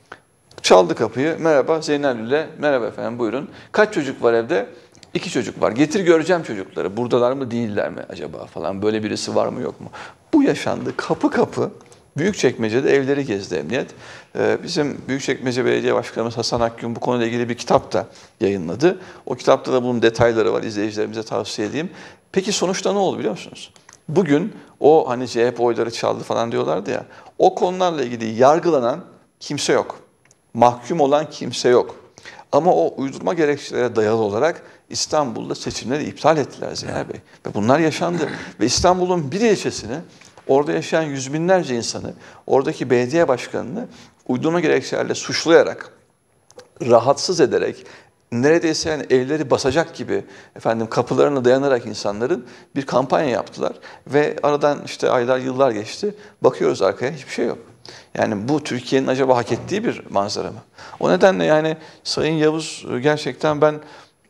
Çaldı kapıyı. Merhaba Zeynel Lüle. Merhaba efendim buyurun. Kaç çocuk var evde? 2 çocuk var. Getir göreceğim çocukları. Buradalar mı değiller mi acaba falan. Böyle birisi var mı yok mu? Bu yaşandı. Kapı kapı Büyükçekmece'de evleri gezdi emniyet. Bizim Büyükçekmece Belediye Başkanımız Hasan Akgün bu konuyla ilgili bir kitap da yayınladı. O kitapta da bunun detayları var. İzleyicilerimize tavsiye edeyim. Peki sonuçta ne oldu biliyor musunuz? Bugün o hani CHP oyları çaldı falan diyorlardı ya. O konularla ilgili yargılanan kimse yok. Mahkum olan kimse yok. Ama o uydurma gerekçelere dayalı olarak İstanbul'da seçimleri iptal ettiler Zeynel Bey. Ve bunlar yaşandı. Ve İstanbul'un bir ilçesini, orada yaşayan yüz binlerce insanı, oradaki belediye başkanını uydurma gerekçelerle suçlayarak, rahatsız ederek, neredeyse yani evleri basacak gibi efendim kapılarına dayanarak insanların bir kampanya yaptılar. Ve aradan işte aylar, yıllar geçti. Bakıyoruz arkaya hiçbir şey yok. Yani bu Türkiye'nin acaba hak ettiği bir manzara mı? O nedenle yani Sayın Yavuz gerçekten ben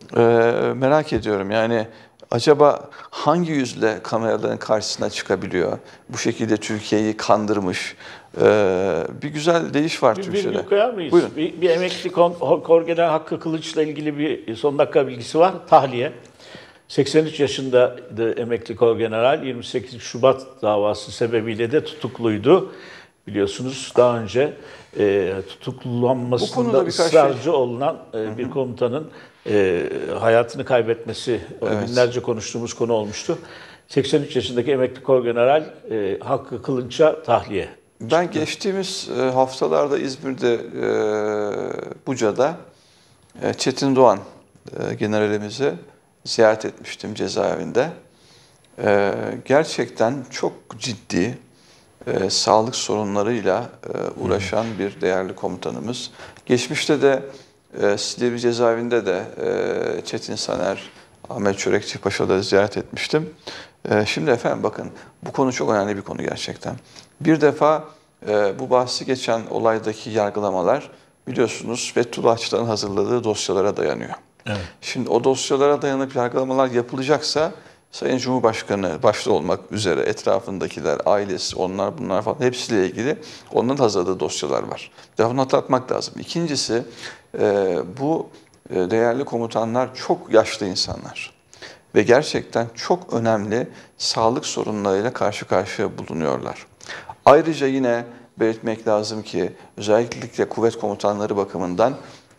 merak ediyorum. Yani acaba hangi yüzle kameraların karşısına çıkabiliyor? Bu şekilde Türkiye'yi kandırmış. Bir güzel deyiş var Türkçe'de. Bir koyar mıyız? Buyurun. Bir emekli Korgeneral Hakkı Kılıç'la ilgili bir son dakika bilgisi var. Tahliye. 83 yaşındaydı emekli Korgeneral. 28 Şubat davası sebebiyle de tutukluydu. Biliyorsunuz daha önce tutuklanmasında ısrarcı olunan bir komutanın hayatını kaybetmesi binlerce konuştuğumuz konu olmuştu. 83 yaşındaki emekli Korgeneral Hakkı Kılınç'a tahliye. Ben geçtiğimiz haftalarda İzmir'de Buca'da Çetin Doğan generalimizi ziyaret etmiştim cezaevinde. Gerçekten çok ciddi sağlık sorunlarıyla uğraşan bir değerli komutanımız. Geçmişte de Silivri cezaevinde de Çetin Saner, Ahmet Çörekçi Paşa'da ziyaret etmiştim. Şimdi efendim bakın bu konu çok önemli bir konu gerçekten. Bir defa bu bahsi geçen olaydaki yargılamalar biliyorsunuz Fethullah Çatak'ın hazırladığı dosyalara dayanıyor. Evet. Şimdi o dosyalara dayanıp yargılamalar yapılacaksa Sayın Cumhurbaşkanı başta olmak üzere etrafındakiler, ailesi, onlar bunlar falan hepsiyle ilgili onların hazırladığı dosyalar var. Bir defa bunu hatırlatmak lazım. İkincisi bu değerli komutanlar çok yaşlı insanlar. Ve gerçekten çok önemli sağlık sorunlarıyla karşı karşıya bulunuyorlar. Ayrıca yine belirtmek lazım ki özellikle kuvvet komutanları bakımından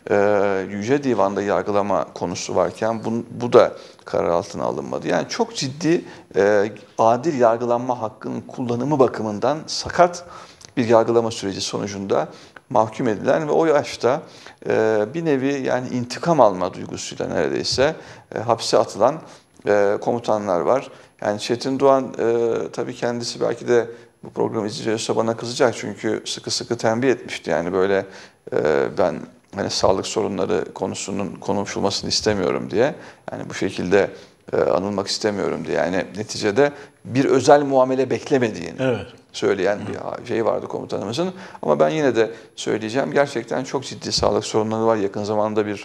Yüce Divan'da yargılama konusu varken bu da karar altına alınmadı. Yani çok ciddi adil yargılanma hakkının kullanımı bakımından sakat bir yargılama süreci sonucunda mahkum edilen ve o yaşta bir nevi yani intikam alma duygusuyla neredeyse hapse atılan komutanlar var. Yani Çetin Doğan tabii kendisi belki de bu programı izleyiciyorsa bana kızacak çünkü sıkı sıkı tembih etmişti. Yani böyle ben hani sağlık sorunları konusunun konuşulmasını istemiyorum diye. Yani bu şekilde anılmak istemiyorum diye. Yani neticede bir özel muamele beklemediğini söyleyen bir şey vardı komutanımızın. Ama ben yine de söyleyeceğim. Gerçekten çok ciddi sağlık sorunları var. Yakın zamanda bir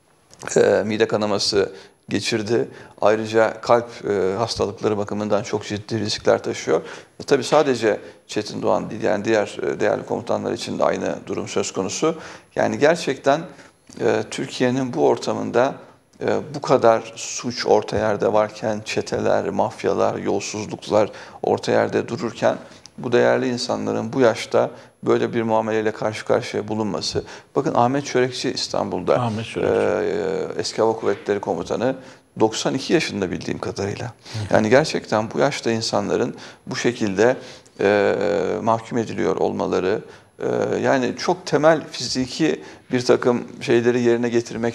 mide kanaması geçirdi. Ayrıca kalp hastalıkları bakımından çok ciddi riskler taşıyor. Tabii sadece Çetin Doğan değil, yani diğer değerli komutanlar için de aynı durum söz konusu. Yani gerçekten Türkiye'nin bu ortamında bu kadar suç orta yerde varken, çeteler, mafyalar, yolsuzluklar orta yerde dururken bu değerli insanların bu yaşta böyle bir muameleyle karşı karşıya bulunması. Bakın Ahmet Çörekçi İstanbul'da, eski Hava Kuvvetleri Komutanı, 92 yaşında bildiğim kadarıyla. Yani gerçekten bu yaşta insanların bu şekilde mahkum ediliyor olmaları, yani çok temel fiziki bir takım şeyleri yerine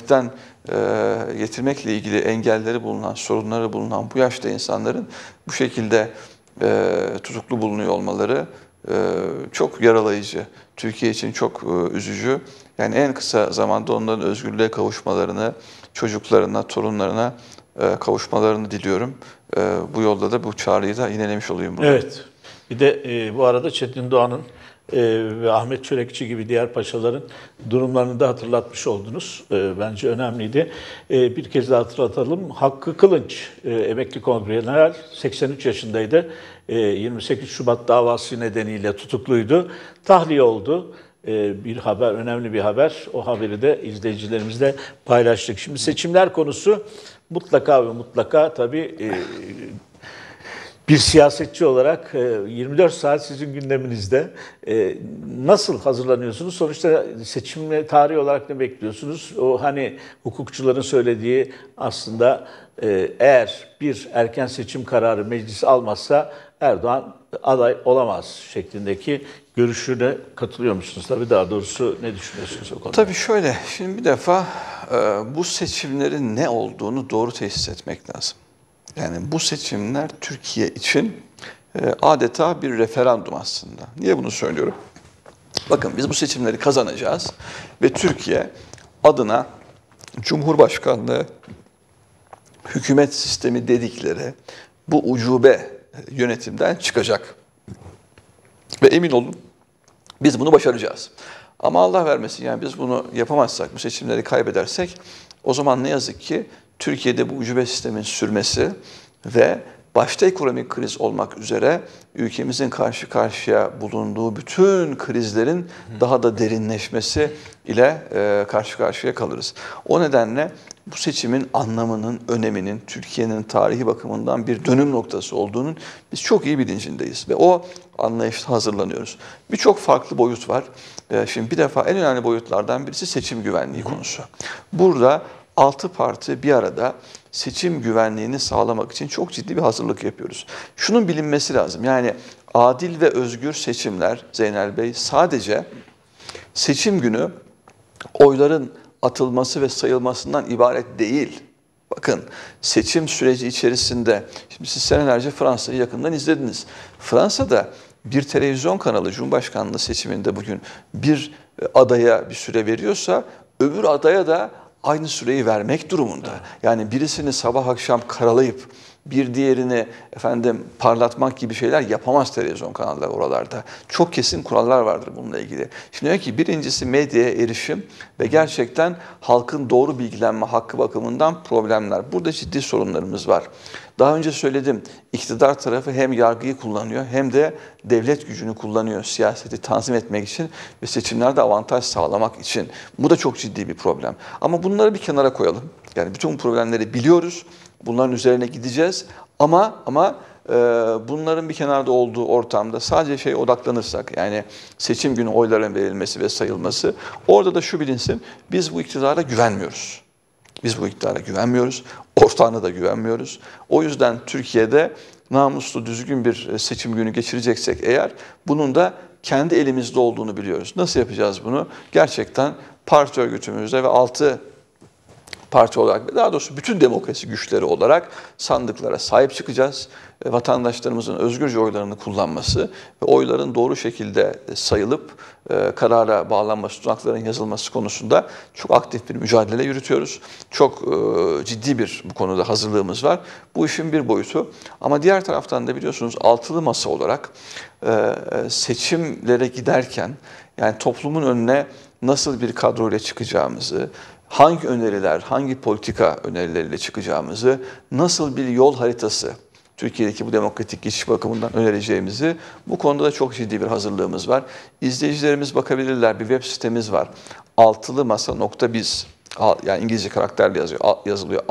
getirmekle ilgili engelleri bulunan, sorunları bulunan bu yaşta insanların bu şekilde tutuklu bulunuyor olmaları çok yaralayıcı. Türkiye için çok üzücü. Yani en kısa zamanda onların özgürlüğe kavuşmalarını, çocuklarına, torunlarına kavuşmalarını diliyorum. Bu yolda da bu çağrıyı da yinelemiş olayım burada. Evet. Bir de bu arada Çetin Doğan'ın ve Ahmet Çörekçi gibi diğer paşaların durumlarını da hatırlatmış oldunuz. Bence önemliydi. Bir kez daha hatırlatalım. Hakkı Kılınç, emekli kongrejeneral, 83 yaşındaydı. 28 Şubat davası nedeniyle tutukluydu. Tahliye oldu. Bir haber, önemli bir haber. O haberi de izleyicilerimizle paylaştık. Şimdi seçimler konusu mutlaka ve mutlaka tabii bir siyasetçi olarak 24 saat sizin gündeminizde. Nasıl hazırlanıyorsunuz? Sonuçta seçim tarihi olarak ne bekliyorsunuz? O hani hukukçuların söylediği aslında eğer bir erken seçim kararı meclis almazsa Erdoğan aday olamaz şeklindeki görüşüne katılıyor musunuz? Tabii daha doğrusu ne düşünüyorsunuz o konuda? Tabii şöyle, şimdi bir defa bu seçimlerin ne olduğunu doğru tesis etmek lazım. Yani bu seçimler Türkiye için adeta bir referandum aslında. Niye bunu söylüyorum? Bakın biz bu seçimleri kazanacağız ve Türkiye adına Cumhurbaşkanlığı, hükümet sistemi dedikleri bu ucube yönetimden çıkacak. Ve emin olun biz bunu başaracağız. Ama Allah vermesin yani biz bunu yapamazsak, bu seçimleri kaybedersek o zaman ne yazık ki Türkiye'de bu ucube sistemin sürmesi ve başta ekonomik kriz olmak üzere ülkemizin karşı karşıya bulunduğu bütün krizlerin daha da derinleşmesi ile karşı karşıya kalırız. O nedenle bu seçimin anlamının, öneminin Türkiye'nin tarihi bakımından bir dönüm noktası olduğunun biz çok iyi bilincindeyiz ve o anlayışla hazırlanıyoruz. Birçok farklı boyut var. Şimdi bir defa en önemli boyutlardan birisi seçim güvenliği konusu. Burada 6 parti bir arada seçim güvenliğini sağlamak için çok ciddi bir hazırlık yapıyoruz. Şunun bilinmesi lazım. Yani adil ve özgür seçimler Zeynel Bey sadece seçim günü oyların atılması ve sayılmasından ibaret değil. Bakın seçim süreci içerisinde, şimdi siz senelerce Fransa'yı yakından izlediniz. Fransa'da bir televizyon kanalı Cumhurbaşkanlığı seçiminde bugün bir adaya bir süre veriyorsa öbür adaya da aynı süreyi vermek durumunda. Yani birisini sabah akşam karalayıp bir diğerini parlatmak gibi şeyler yapamaz televizyon kanalları oralarda. Çok kesin kurallar vardır bununla ilgili. Şimdi diyor ki birincisi medyaya erişim ve gerçekten halkın doğru bilgilenme hakkı bakımından problemler. Burada ciddi sorunlarımız var. Daha önce söyledim, iktidar tarafı hem yargıyı kullanıyor hem de devlet gücünü kullanıyor siyaseti tanzim etmek için ve seçimlerde avantaj sağlamak için. Bu da çok ciddi bir problem. Ama bunları bir kenara koyalım. Yani bütün problemleri biliyoruz. Bunların üzerine gideceğiz ama bunların bir kenarda olduğu ortamda sadece odaklanırsak yani seçim günü oyların verilmesi ve sayılması orada da şu bilinsin biz bu iktidara güvenmiyoruz. Biz bu iktidara güvenmiyoruz. Ortağına da güvenmiyoruz. O yüzden Türkiye'de namuslu düzgün bir seçim günü geçireceksek eğer bunun da kendi elimizde olduğunu biliyoruz. Nasıl yapacağız bunu? Gerçekten parti örgütümüzde ve 6 parti olarak ve daha doğrusu bütün demokrasi güçleri olarak sandıklara sahip çıkacağız. Vatandaşlarımızın özgürce oylarını kullanması ve oyların doğru şekilde sayılıp karara bağlanması, tutanakların yazılması konusunda çok aktif bir mücadele yürütüyoruz. Çok ciddi bir bu konuda hazırlığımız var. Bu işin bir boyutu. Ama diğer taraftan da biliyorsunuz altılı masa olarak seçimlere giderken yani toplumun önüne nasıl bir kadroyla çıkacağımızı, hangi öneriler, hangi politika önerileriyle çıkacağımızı, nasıl bir yol haritası Türkiye'deki bu demokratik geçiş bakımından önereceğimizi bu konuda da çok ciddi bir hazırlığımız var. İzleyicilerimiz bakabilirler, bir web sitemiz var. altılımasa.biz yani İngilizce karakterle yazılıyor.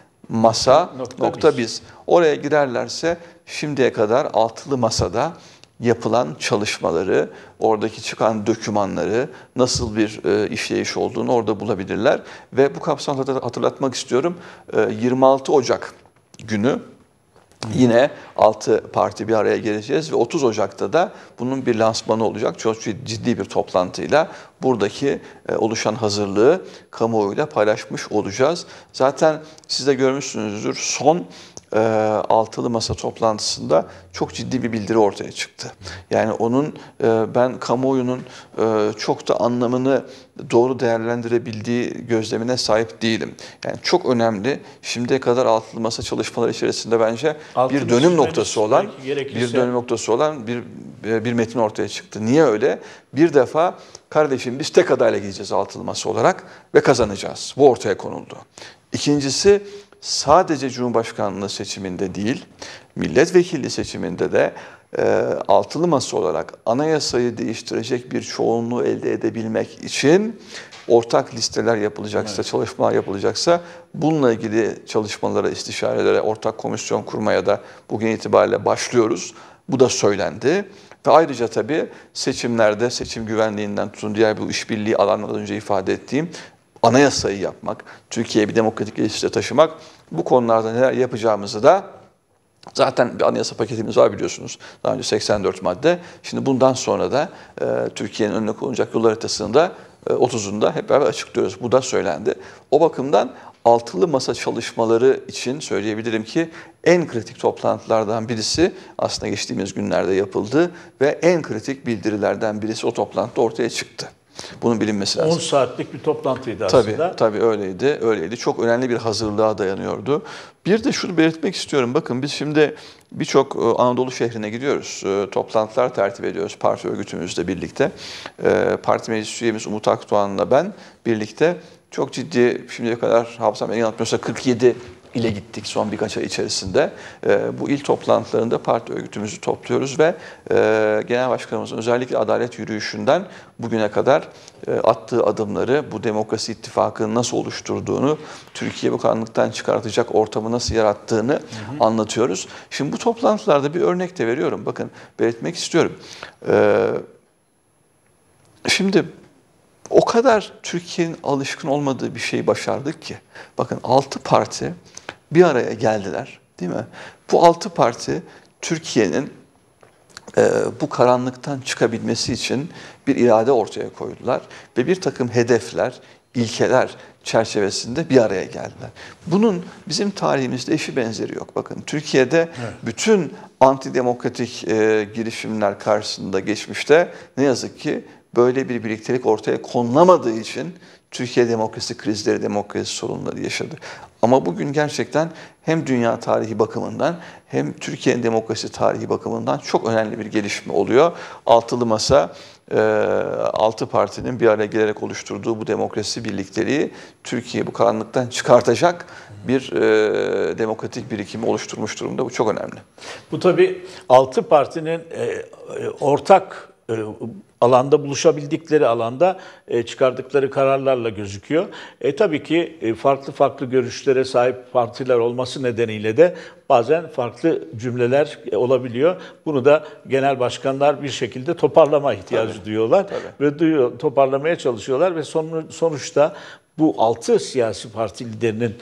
altılımasa.biz. Oraya girerlerse şimdiye kadar altılı masada yapılan çalışmaları, oradaki çıkan dokümanları, nasıl bir işleyiş olduğunu orada bulabilirler. Ve bu kapsamda hatırlatmak istiyorum, 26 Ocak günü yine 6 parti bir araya geleceğiz ve 30 Ocak'ta da bunun bir lansmanı olacak. Çok ciddi bir toplantıyla buradaki oluşan hazırlığı kamuoyuyla paylaşmış olacağız. Zaten siz de görmüşsünüzdür, son altılı masa toplantısında çok ciddi bir bildiri ortaya çıktı. Yani onun ben kamuoyunun çok da anlamını doğru değerlendirebildiği gözlemine sahip değilim. Yani çok önemli. Şimdiye kadar altılı masa çalışmaları içerisinde bence bir dönüm noktası olan bir metin ortaya çıktı. Niye öyle? Bir defa kardeşim biz tek adayla gideceğiz altılı masa olarak ve kazanacağız. Bu ortaya konuldu. İkincisi, sadece Cumhurbaşkanlığı seçiminde değil, milletvekili seçiminde de altılı masa olarak anayasayı değiştirecek bir çoğunluğu elde edebilmek için ortak listeler yapılacaksa, çalışmalar yapılacaksa bununla ilgili çalışmalara, istişarelere, ortak komisyon kurmaya da bugün itibariyle başlıyoruz. Bu da söylendi. Ve ayrıca tabii seçimlerde, seçim güvenliğinden tutun diğer bu işbirliği alanlardan önce ifade ettiğim anayasayı yapmak, Türkiye'ye bir demokratik gelişişe taşımak, bu konularda neler yapacağımızı da zaten bir anayasa paketimiz var biliyorsunuz. Daha önce 84 madde. Şimdi bundan sonra da Türkiye'nin önüne konulacak yol haritasında 30'unda hep beraber açıklıyoruz. Bu da söylendi. O bakımdan altılı masa çalışmaları için söyleyebilirim ki en kritik toplantılardan birisi aslında geçtiğimiz günlerde yapıldı ve en kritik bildirilerden birisi o toplantıda ortaya çıktı. Bunun bilinmesi lazım. 10 saatlik bir toplantıydı aslında. Tabii öyleydi. Çok önemli bir hazırlığa dayanıyordu. Bir de şunu belirtmek istiyorum. Bakın biz şimdi birçok Anadolu şehrine gidiyoruz. Toplantılar tertip ediyoruz parti örgütümüzle birlikte. Parti meclis üyemiz Umut Akdoğan'la ben birlikte çok ciddi, şimdiye kadar hafızam beni yanıltmıyorsa 47 ile gittik son birkaç ay içerisinde. Bu il toplantılarında parti örgütümüzü topluyoruz ve Genel Başkanımızın özellikle adalet yürüyüşünden bugüne kadar attığı adımları, bu demokrasi ittifakını nasıl oluşturduğunu, Türkiye bu karanlıktan çıkartacak ortamı nasıl yarattığını anlatıyoruz. Şimdi bu toplantılarda bir örnek de veriyorum. Bakın belirtmek istiyorum. Şimdi o kadar Türkiye'nin alışkın olmadığı bir şeyi başardık ki. Bakın 6 parti bir araya geldiler, değil mi? Bu 6 parti Türkiye'nin bu karanlıktan çıkabilmesi için bir irade ortaya koydular ve bir takım hedefler, ilkeler çerçevesinde bir araya geldiler. Bunun bizim tarihimizde eşi benzeri yok. Bakın Türkiye'de bütün antidemokratik girişimler karşısında geçmişte ne yazık ki böyle bir birliktelik ortaya konulamadığı için Türkiye demokrasi krizleri, demokrasi sorunları yaşadı. Ama bugün gerçekten hem dünya tarihi bakımından hem Türkiye'nin demokrasi tarihi bakımından çok önemli bir gelişme oluyor. Altılı masa, 6 partinin bir araya gelerek oluşturduğu bu demokrasi birlikteliği Türkiye'yi bu karanlıktan çıkartacak bir demokratik birikimi oluşturmuş durumda. Bu çok önemli. Bu tabii 6 partinin ortak alanda, buluşabildikleri alanda çıkardıkları kararlarla gözüküyor. Tabii ki farklı görüşlere sahip partiler olması nedeniyle de bazen farklı cümleler olabiliyor. Bunu da genel başkanlar bir şekilde toparlama ihtiyacı duyuyorlar. Ve toparlamaya çalışıyorlar ve sonuçta bu 6 siyasi parti liderinin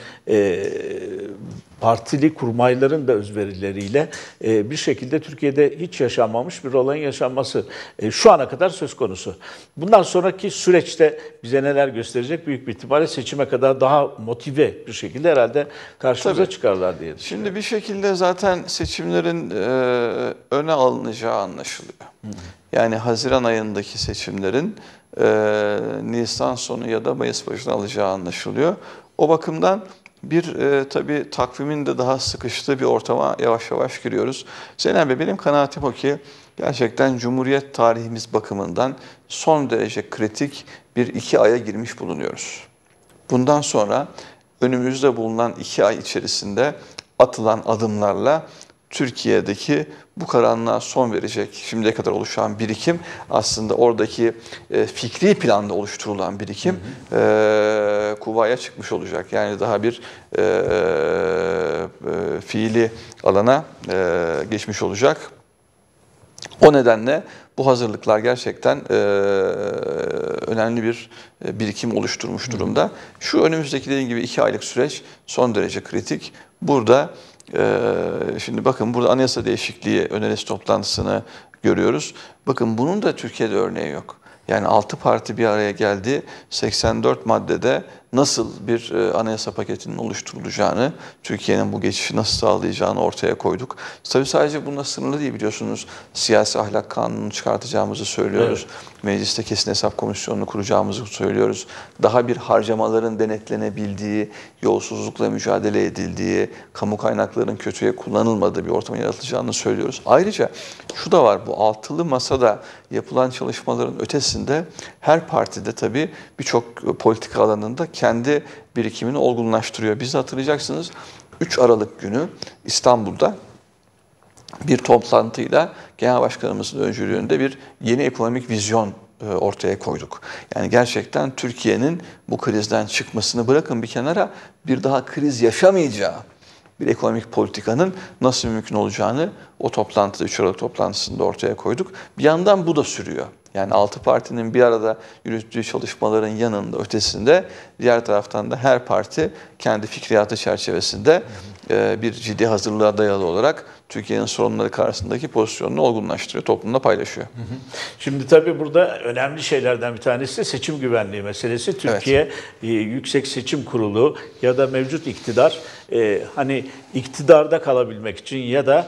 partili kurmayların da özverileriyle bir şekilde Türkiye'de hiç yaşanmamış bir olayın yaşanması şu ana kadar söz konusu. Bundan sonraki süreçte bize neler gösterecek? Büyük bir ihtimalle seçime kadar daha motive bir şekilde herhalde karşımıza çıkarlar diye düşünüyorum. Şimdi bir şekilde zaten seçimlerin öne alınacağı anlaşılıyor. Yani Haziran ayındaki seçimlerin Nisan sonu ya da Mayıs başına alacağı anlaşılıyor. O bakımdan tabii takvimin de daha sıkıştığı bir ortama yavaş yavaş giriyoruz. Zeynep Bey, benim kanaatim o ki gerçekten Cumhuriyet tarihimiz bakımından son derece kritik bir 2 aya girmiş bulunuyoruz. Bundan sonra önümüzde bulunan 2 ay içerisinde atılan adımlarla Türkiye'deki bu karanlığa son verecek şimdiye kadar oluşan birikim, aslında oradaki fikri planda oluşturulan birikim kuvvaya çıkmış olacak. Yani daha bir fiili alana geçmiş olacak. O O nedenle bu hazırlıklar gerçekten önemli bir birikim oluşturmuş durumda. Şu önümüzdeki dediğim gibi 2 aylık süreç son derece kritik. Burada şimdi bakın burada anayasa değişikliği önerisi toplantısını görüyoruz. Bakın bunun da Türkiye'de örneği yok. Yani 6 parti bir araya geldi. 84 maddede nasıl bir anayasa paketinin oluşturulacağını, Türkiye'nin bu geçişi nasıl sağlayacağını ortaya koyduk. Tabii sadece bununla sınırlı değil, biliyorsunuz. Siyasi ahlak kanunu çıkartacağımızı söylüyoruz. Evet. Mecliste kesin hesap komisyonunu kuracağımızı söylüyoruz. Daha bir harcamaların denetlenebildiği, yolsuzlukla mücadele edildiği, kamu kaynaklarının kötüye kullanılmadığı bir ortam yaratılacağını söylüyoruz. Ayrıca şu da var, bu altılı masada yapılan çalışmaların ötesinde her partide tabii birçok politika alanında kendi birikimini olgunlaştırıyor. Biz hatırlayacaksınız 3 Aralık günü İstanbul'da bir toplantıyla Genel Başkanımızın öncülüğünde bir yeni ekonomik vizyon ortaya koyduk. Yani gerçekten Türkiye'nin bu krizden çıkmasını bırakın bir kenara, bir daha kriz yaşamayacağı bir ekonomik politikanın nasıl mümkün olacağını o toplantıda, 3 Aralık toplantısında ortaya koyduk. Bir yandan bu da sürüyor. Yani 6 partinin bir arada yürüttüğü çalışmaların yanında, ötesinde diğer taraftan da her parti kendi fikriyatı çerçevesinde bir ciddi hazırlığa dayalı olarak Türkiye'nin sorunları karşısındaki pozisyonunu olgunlaştırıyor, toplumla paylaşıyor. Şimdi tabii burada önemli şeylerden bir tanesi de seçim güvenliği meselesi. Türkiye Yüksek Seçim Kurulu ya da mevcut iktidar hani iktidarda kalabilmek için ya da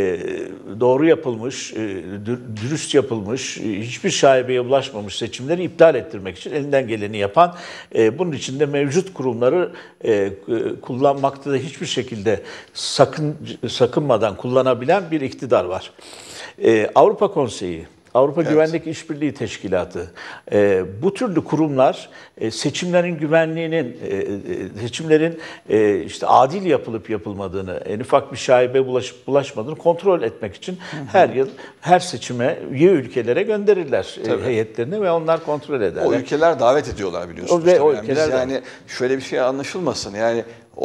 doğru yapılmış, dürüst yapılmış, hiçbir şaibeye ulaşmamış seçimleri iptal ettirmek için elinden geleni yapan, bunun için de mevcut kurumları kullanmakta da hiçbir şekilde sakınmadan kullanabilen bir iktidar var. Avrupa Konseyi, Avrupa Güvenlik İşbirliği Teşkilatı, bu türlü kurumlar seçimlerin güvenliğinin, seçimlerin işte adil yapılıp yapılmadığını, en ufak bir şaibe bulaşmadığını kontrol etmek için her yıl her seçime üye ülkelere gönderirler heyetlerini ve onlar kontrol ederler. O ülkeler davet ediyorlar, biliyorsunuz. Ve o yani ülkeler biz yani şöyle bir şey anlaşılmasın. Yani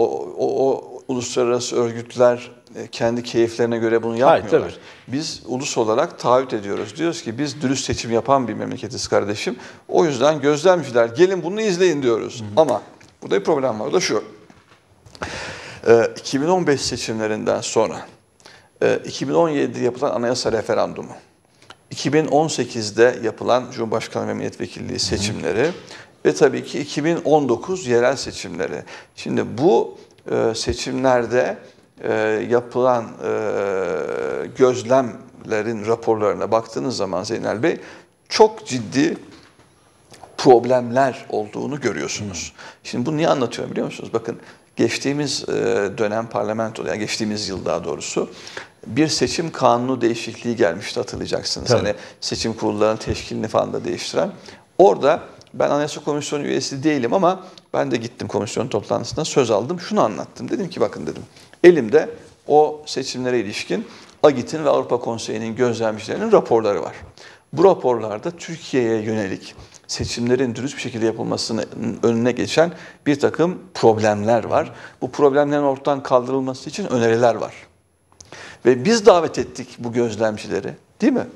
o uluslararası örgütler kendi keyiflerine göre bunu yapmıyorlar. Hayır, biz ulus olarak taahhüt ediyoruz. Diyoruz ki biz dürüst seçim yapan bir memleketiz kardeşim. O yüzden gözlemciler gelin bunu izleyin diyoruz. Ama burada bir problem var. O da şu. 2015 seçimlerinden sonra 2017'de yapılan anayasa referandumu, 2018'de yapılan Cumhurbaşkanı ve milletvekilliği seçimleri ve tabii ki 2019 yerel seçimleri. Şimdi bu seçimlerde yapılan gözlemlerin raporlarına baktığınız zaman Zeynel Bey, çok ciddi problemler olduğunu görüyorsunuz. Şimdi bunu niye anlatıyorum biliyor musunuz? Bakın, geçtiğimiz dönem parlamentoda, yani geçtiğimiz yıl daha doğrusu, bir seçim kanunu değişikliği gelmişti, hatırlayacaksınız. Hani seçim kurullarının teşkilini falan da değiştiren. Orada ben Anayasa Komisyonu üyesi değilim ama ben de gittim komisyon toplantısına, söz aldım. Şunu anlattım. Dedim ki bakın dedim, elimde o seçimlere ilişkin AGİT'in ve Avrupa Konseyi'nin gözlemcilerinin raporları var. Bu raporlarda Türkiye'ye yönelik seçimlerin dürüst bir şekilde yapılmasının önüne geçen bir takım problemler var. Bu problemlerin ortadan kaldırılması için öneriler var. Ve biz davet ettik bu gözlemcileri, değil mi?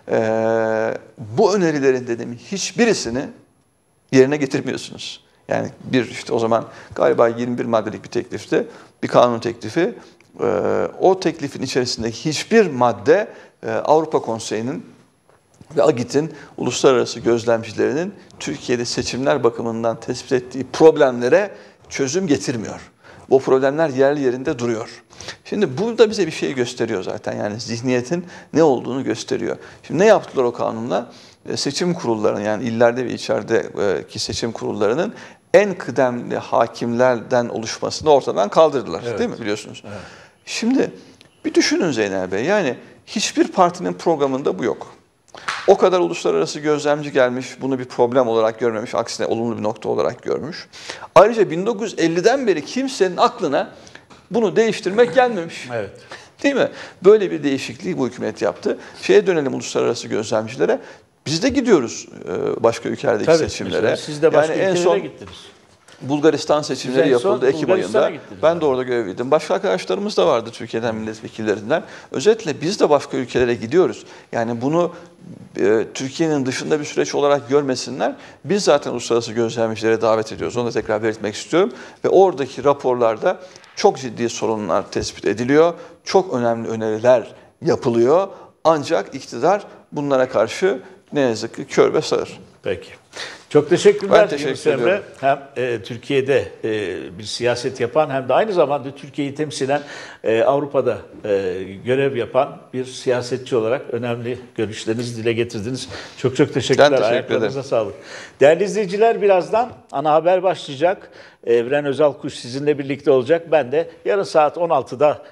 Bu önerilerin dedim hiçbirisini yerine getirmiyorsunuz. Yani işte o zaman galiba 21 maddelik bir teklifti, bir kanun teklifi. O teklifin içerisindeki hiçbir madde Avrupa Konseyi'nin ve AGİT'in uluslararası gözlemcilerinin Türkiye'de seçimler bakımından tespit ettiği problemlere çözüm getirmiyor. Bu problemler yerli yerinde duruyor. Şimdi bu da bize bir şey gösteriyor zaten. Yani zihniyetin ne olduğunu gösteriyor. Şimdi ne yaptılar o kanunla? Seçim kurullarının, yani illerde ve içerideki seçim kurullarının en kıdemli hakimlerden oluşmasını ortadan kaldırdılar. Değil mi, biliyorsunuz? Evet. Şimdi bir düşünün Zeynel Bey, yani hiçbir partinin programında bu yok. O kadar uluslararası gözlemci gelmiş, bunu bir problem olarak görmemiş, aksine olumlu bir nokta olarak görmüş. Ayrıca 1950'den beri kimsenin aklına bunu değiştirmek gelmemiş. Evet. Değil mi? Böyle bir değişikliği bu hükümet yaptı. Şeye dönelim, uluslararası gözlemcilere. Biz de gidiyoruz başka ülkelerdeki seçimlere. Siz de başka ülkelere gittiniz. Bulgaristan seçimleri En son yapıldı Ekim Bulgaristan'a ayında. gittiniz Ben abi. de orada görevliydim. Başka arkadaşlarımız da vardı Türkiye'den milletvekillerinden. Özetle biz de başka ülkelere gidiyoruz. Yani bunu Türkiye'nin dışında bir süreç olarak görmesinler. Biz zaten uluslararası gözlemcilere davet ediyoruz. Onu da tekrar belirtmek istiyorum. Ve oradaki raporlarda çok ciddi sorunlar tespit ediliyor. Çok önemli öneriler yapılıyor. Ancak iktidar bunlara karşı ne yazık ki kör ve sağır. Peki. Çok teşekkürler. Ben teşekkür Yunus Emre. ediyorum. Hem Türkiye'de bir siyaset yapan hem de aynı zamanda Türkiye'yi temsilen Avrupa'da görev yapan bir siyasetçi olarak önemli görüşlerinizi dile getirdiniz. Çok çok teşekkürler. Ben teşekkür Ayaklarınıza ederim. sağlık. Değerli izleyiciler, birazdan ana haber başlayacak. Evren Özalkuş sizinle birlikte olacak. Ben de yarın saat 16'da